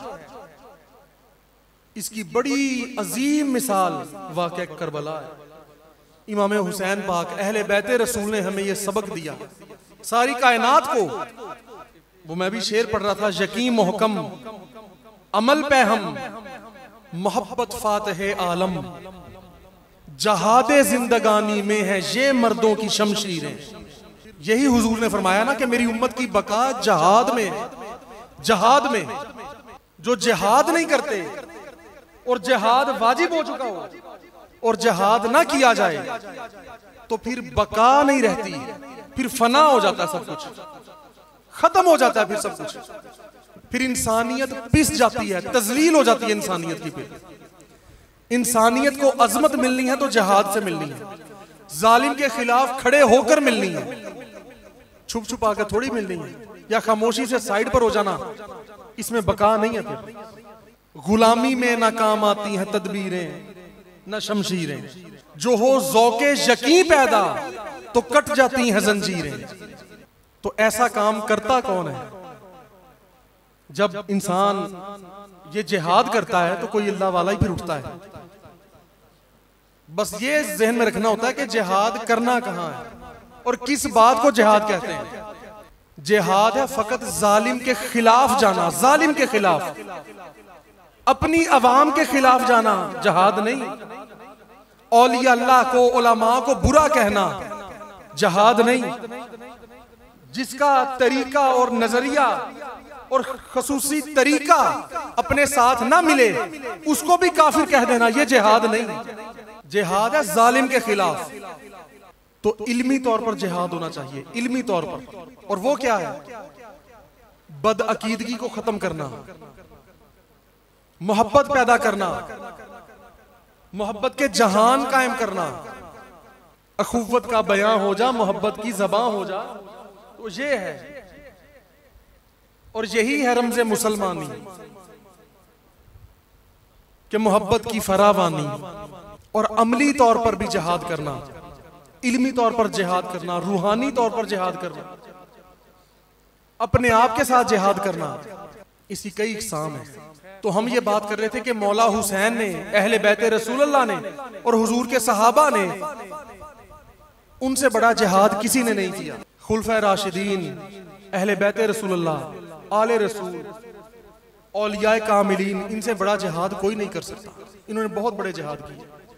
इसकी बड़ी अजीम मिसाल वाक़या करबला है। इमाम हुसैन पाक अहले बैते रसूल ने हमें यह सबक दिया सारी कायनात को। वो मैं भी शेर पढ़ रहा था, यकीन मोहकम अमल पे हम, मोहब्बत फातह आलम, जहादे जिंदगानी में है ये मर्दों की शमशीरें। यही हुजूर ने फरमाया ना कि मेरी उम्मत की बका जहाद में, जहाद में। जो जिहाद नहीं करते और जिहाद वाजिब हो चुका हो और जिहाद ना किया जाए तो फिर बका नहीं रहती, फिर फना हो जाता है, सब कुछ खत्म हो जाता है, फिर सब कुछ, फिर इंसानियत पिस जाती है, तजलील हो जाती है इंसानियत की। फिर इंसानियत को अजमत मिलनी है तो जिहाद से मिलनी है, जालिम के खिलाफ खड़े होकर मिलनी है, छुप छुपा कर थोड़ी मिलनी है, या खामोशी से साइड पर हो जाना, इसमें बका नहीं है। फिर गुलामी में ना काम आती हैं तदबीरें न शमशीरें, जो हो ज़ौक़े यकीन पैदा तो कट जाती हैं जंजीरें। तो ऐसा काम करता कौन है? जब इंसान ये जिहाद करता है तो कोई अल्लाह वाला ही फिर उठता है। बस ये ज़हन में रखना होता है कि जिहाद करना कहाँ है और किस बात को जिहाद कहते हैं। जिहाद है फकत जालिम के खिलाफ जाना, जालिम के खिलाफ, अपनी अवाम के खिलाफ जाना जहाद नहीं। औलिया अल्लाह को, उलमा को बुरा कहना जहाद नहीं। जिसका तरीका और नजरिया और खसूसी तरीका अपने साथ ना मिले उसको भी काफिर कह देना, यह जिहाद नहीं। जिहाद है जालिम के खिलाफ। तो इल्मी तौर पर जिहाद होना चाहिए, इल्मी तौर पर। और वो क्या है? बदअकीदगी को खत्म करना, मोहब्बत पैदा करना, मोहब्बत के जहान कायम करना। अखुवत का बयां हो जा, मोहब्बत की ज़बां हो जा, तो ये है। और यही है रमज़े मुसलमानी कि मोहब्बत की फरावानी। और अमली तौर पर भी जिहाद करना, इल्मी तौर पर जिहाद करना, रूहानी तौर पर जिहाद करना, अपने आप के साथ जिहाद करना। इसी कई इक़साम है। तो हम ये बात कर रहे थे कि मौला हुसैन ने, अहले बैते रसूलुल्लाह ने और हुजूर के सहाबा ने, उनसे बड़ा जिहाद किसी ने नहीं किया। खुलफाए राशिदीन, अहले बैते रसूलुल्लाह, आले रसूल, औलियाए कामिलीन, इनसे बड़ा जिहाद कोई नहीं कर सकता। इन्होंने बहुत बड़े जिहाद किए।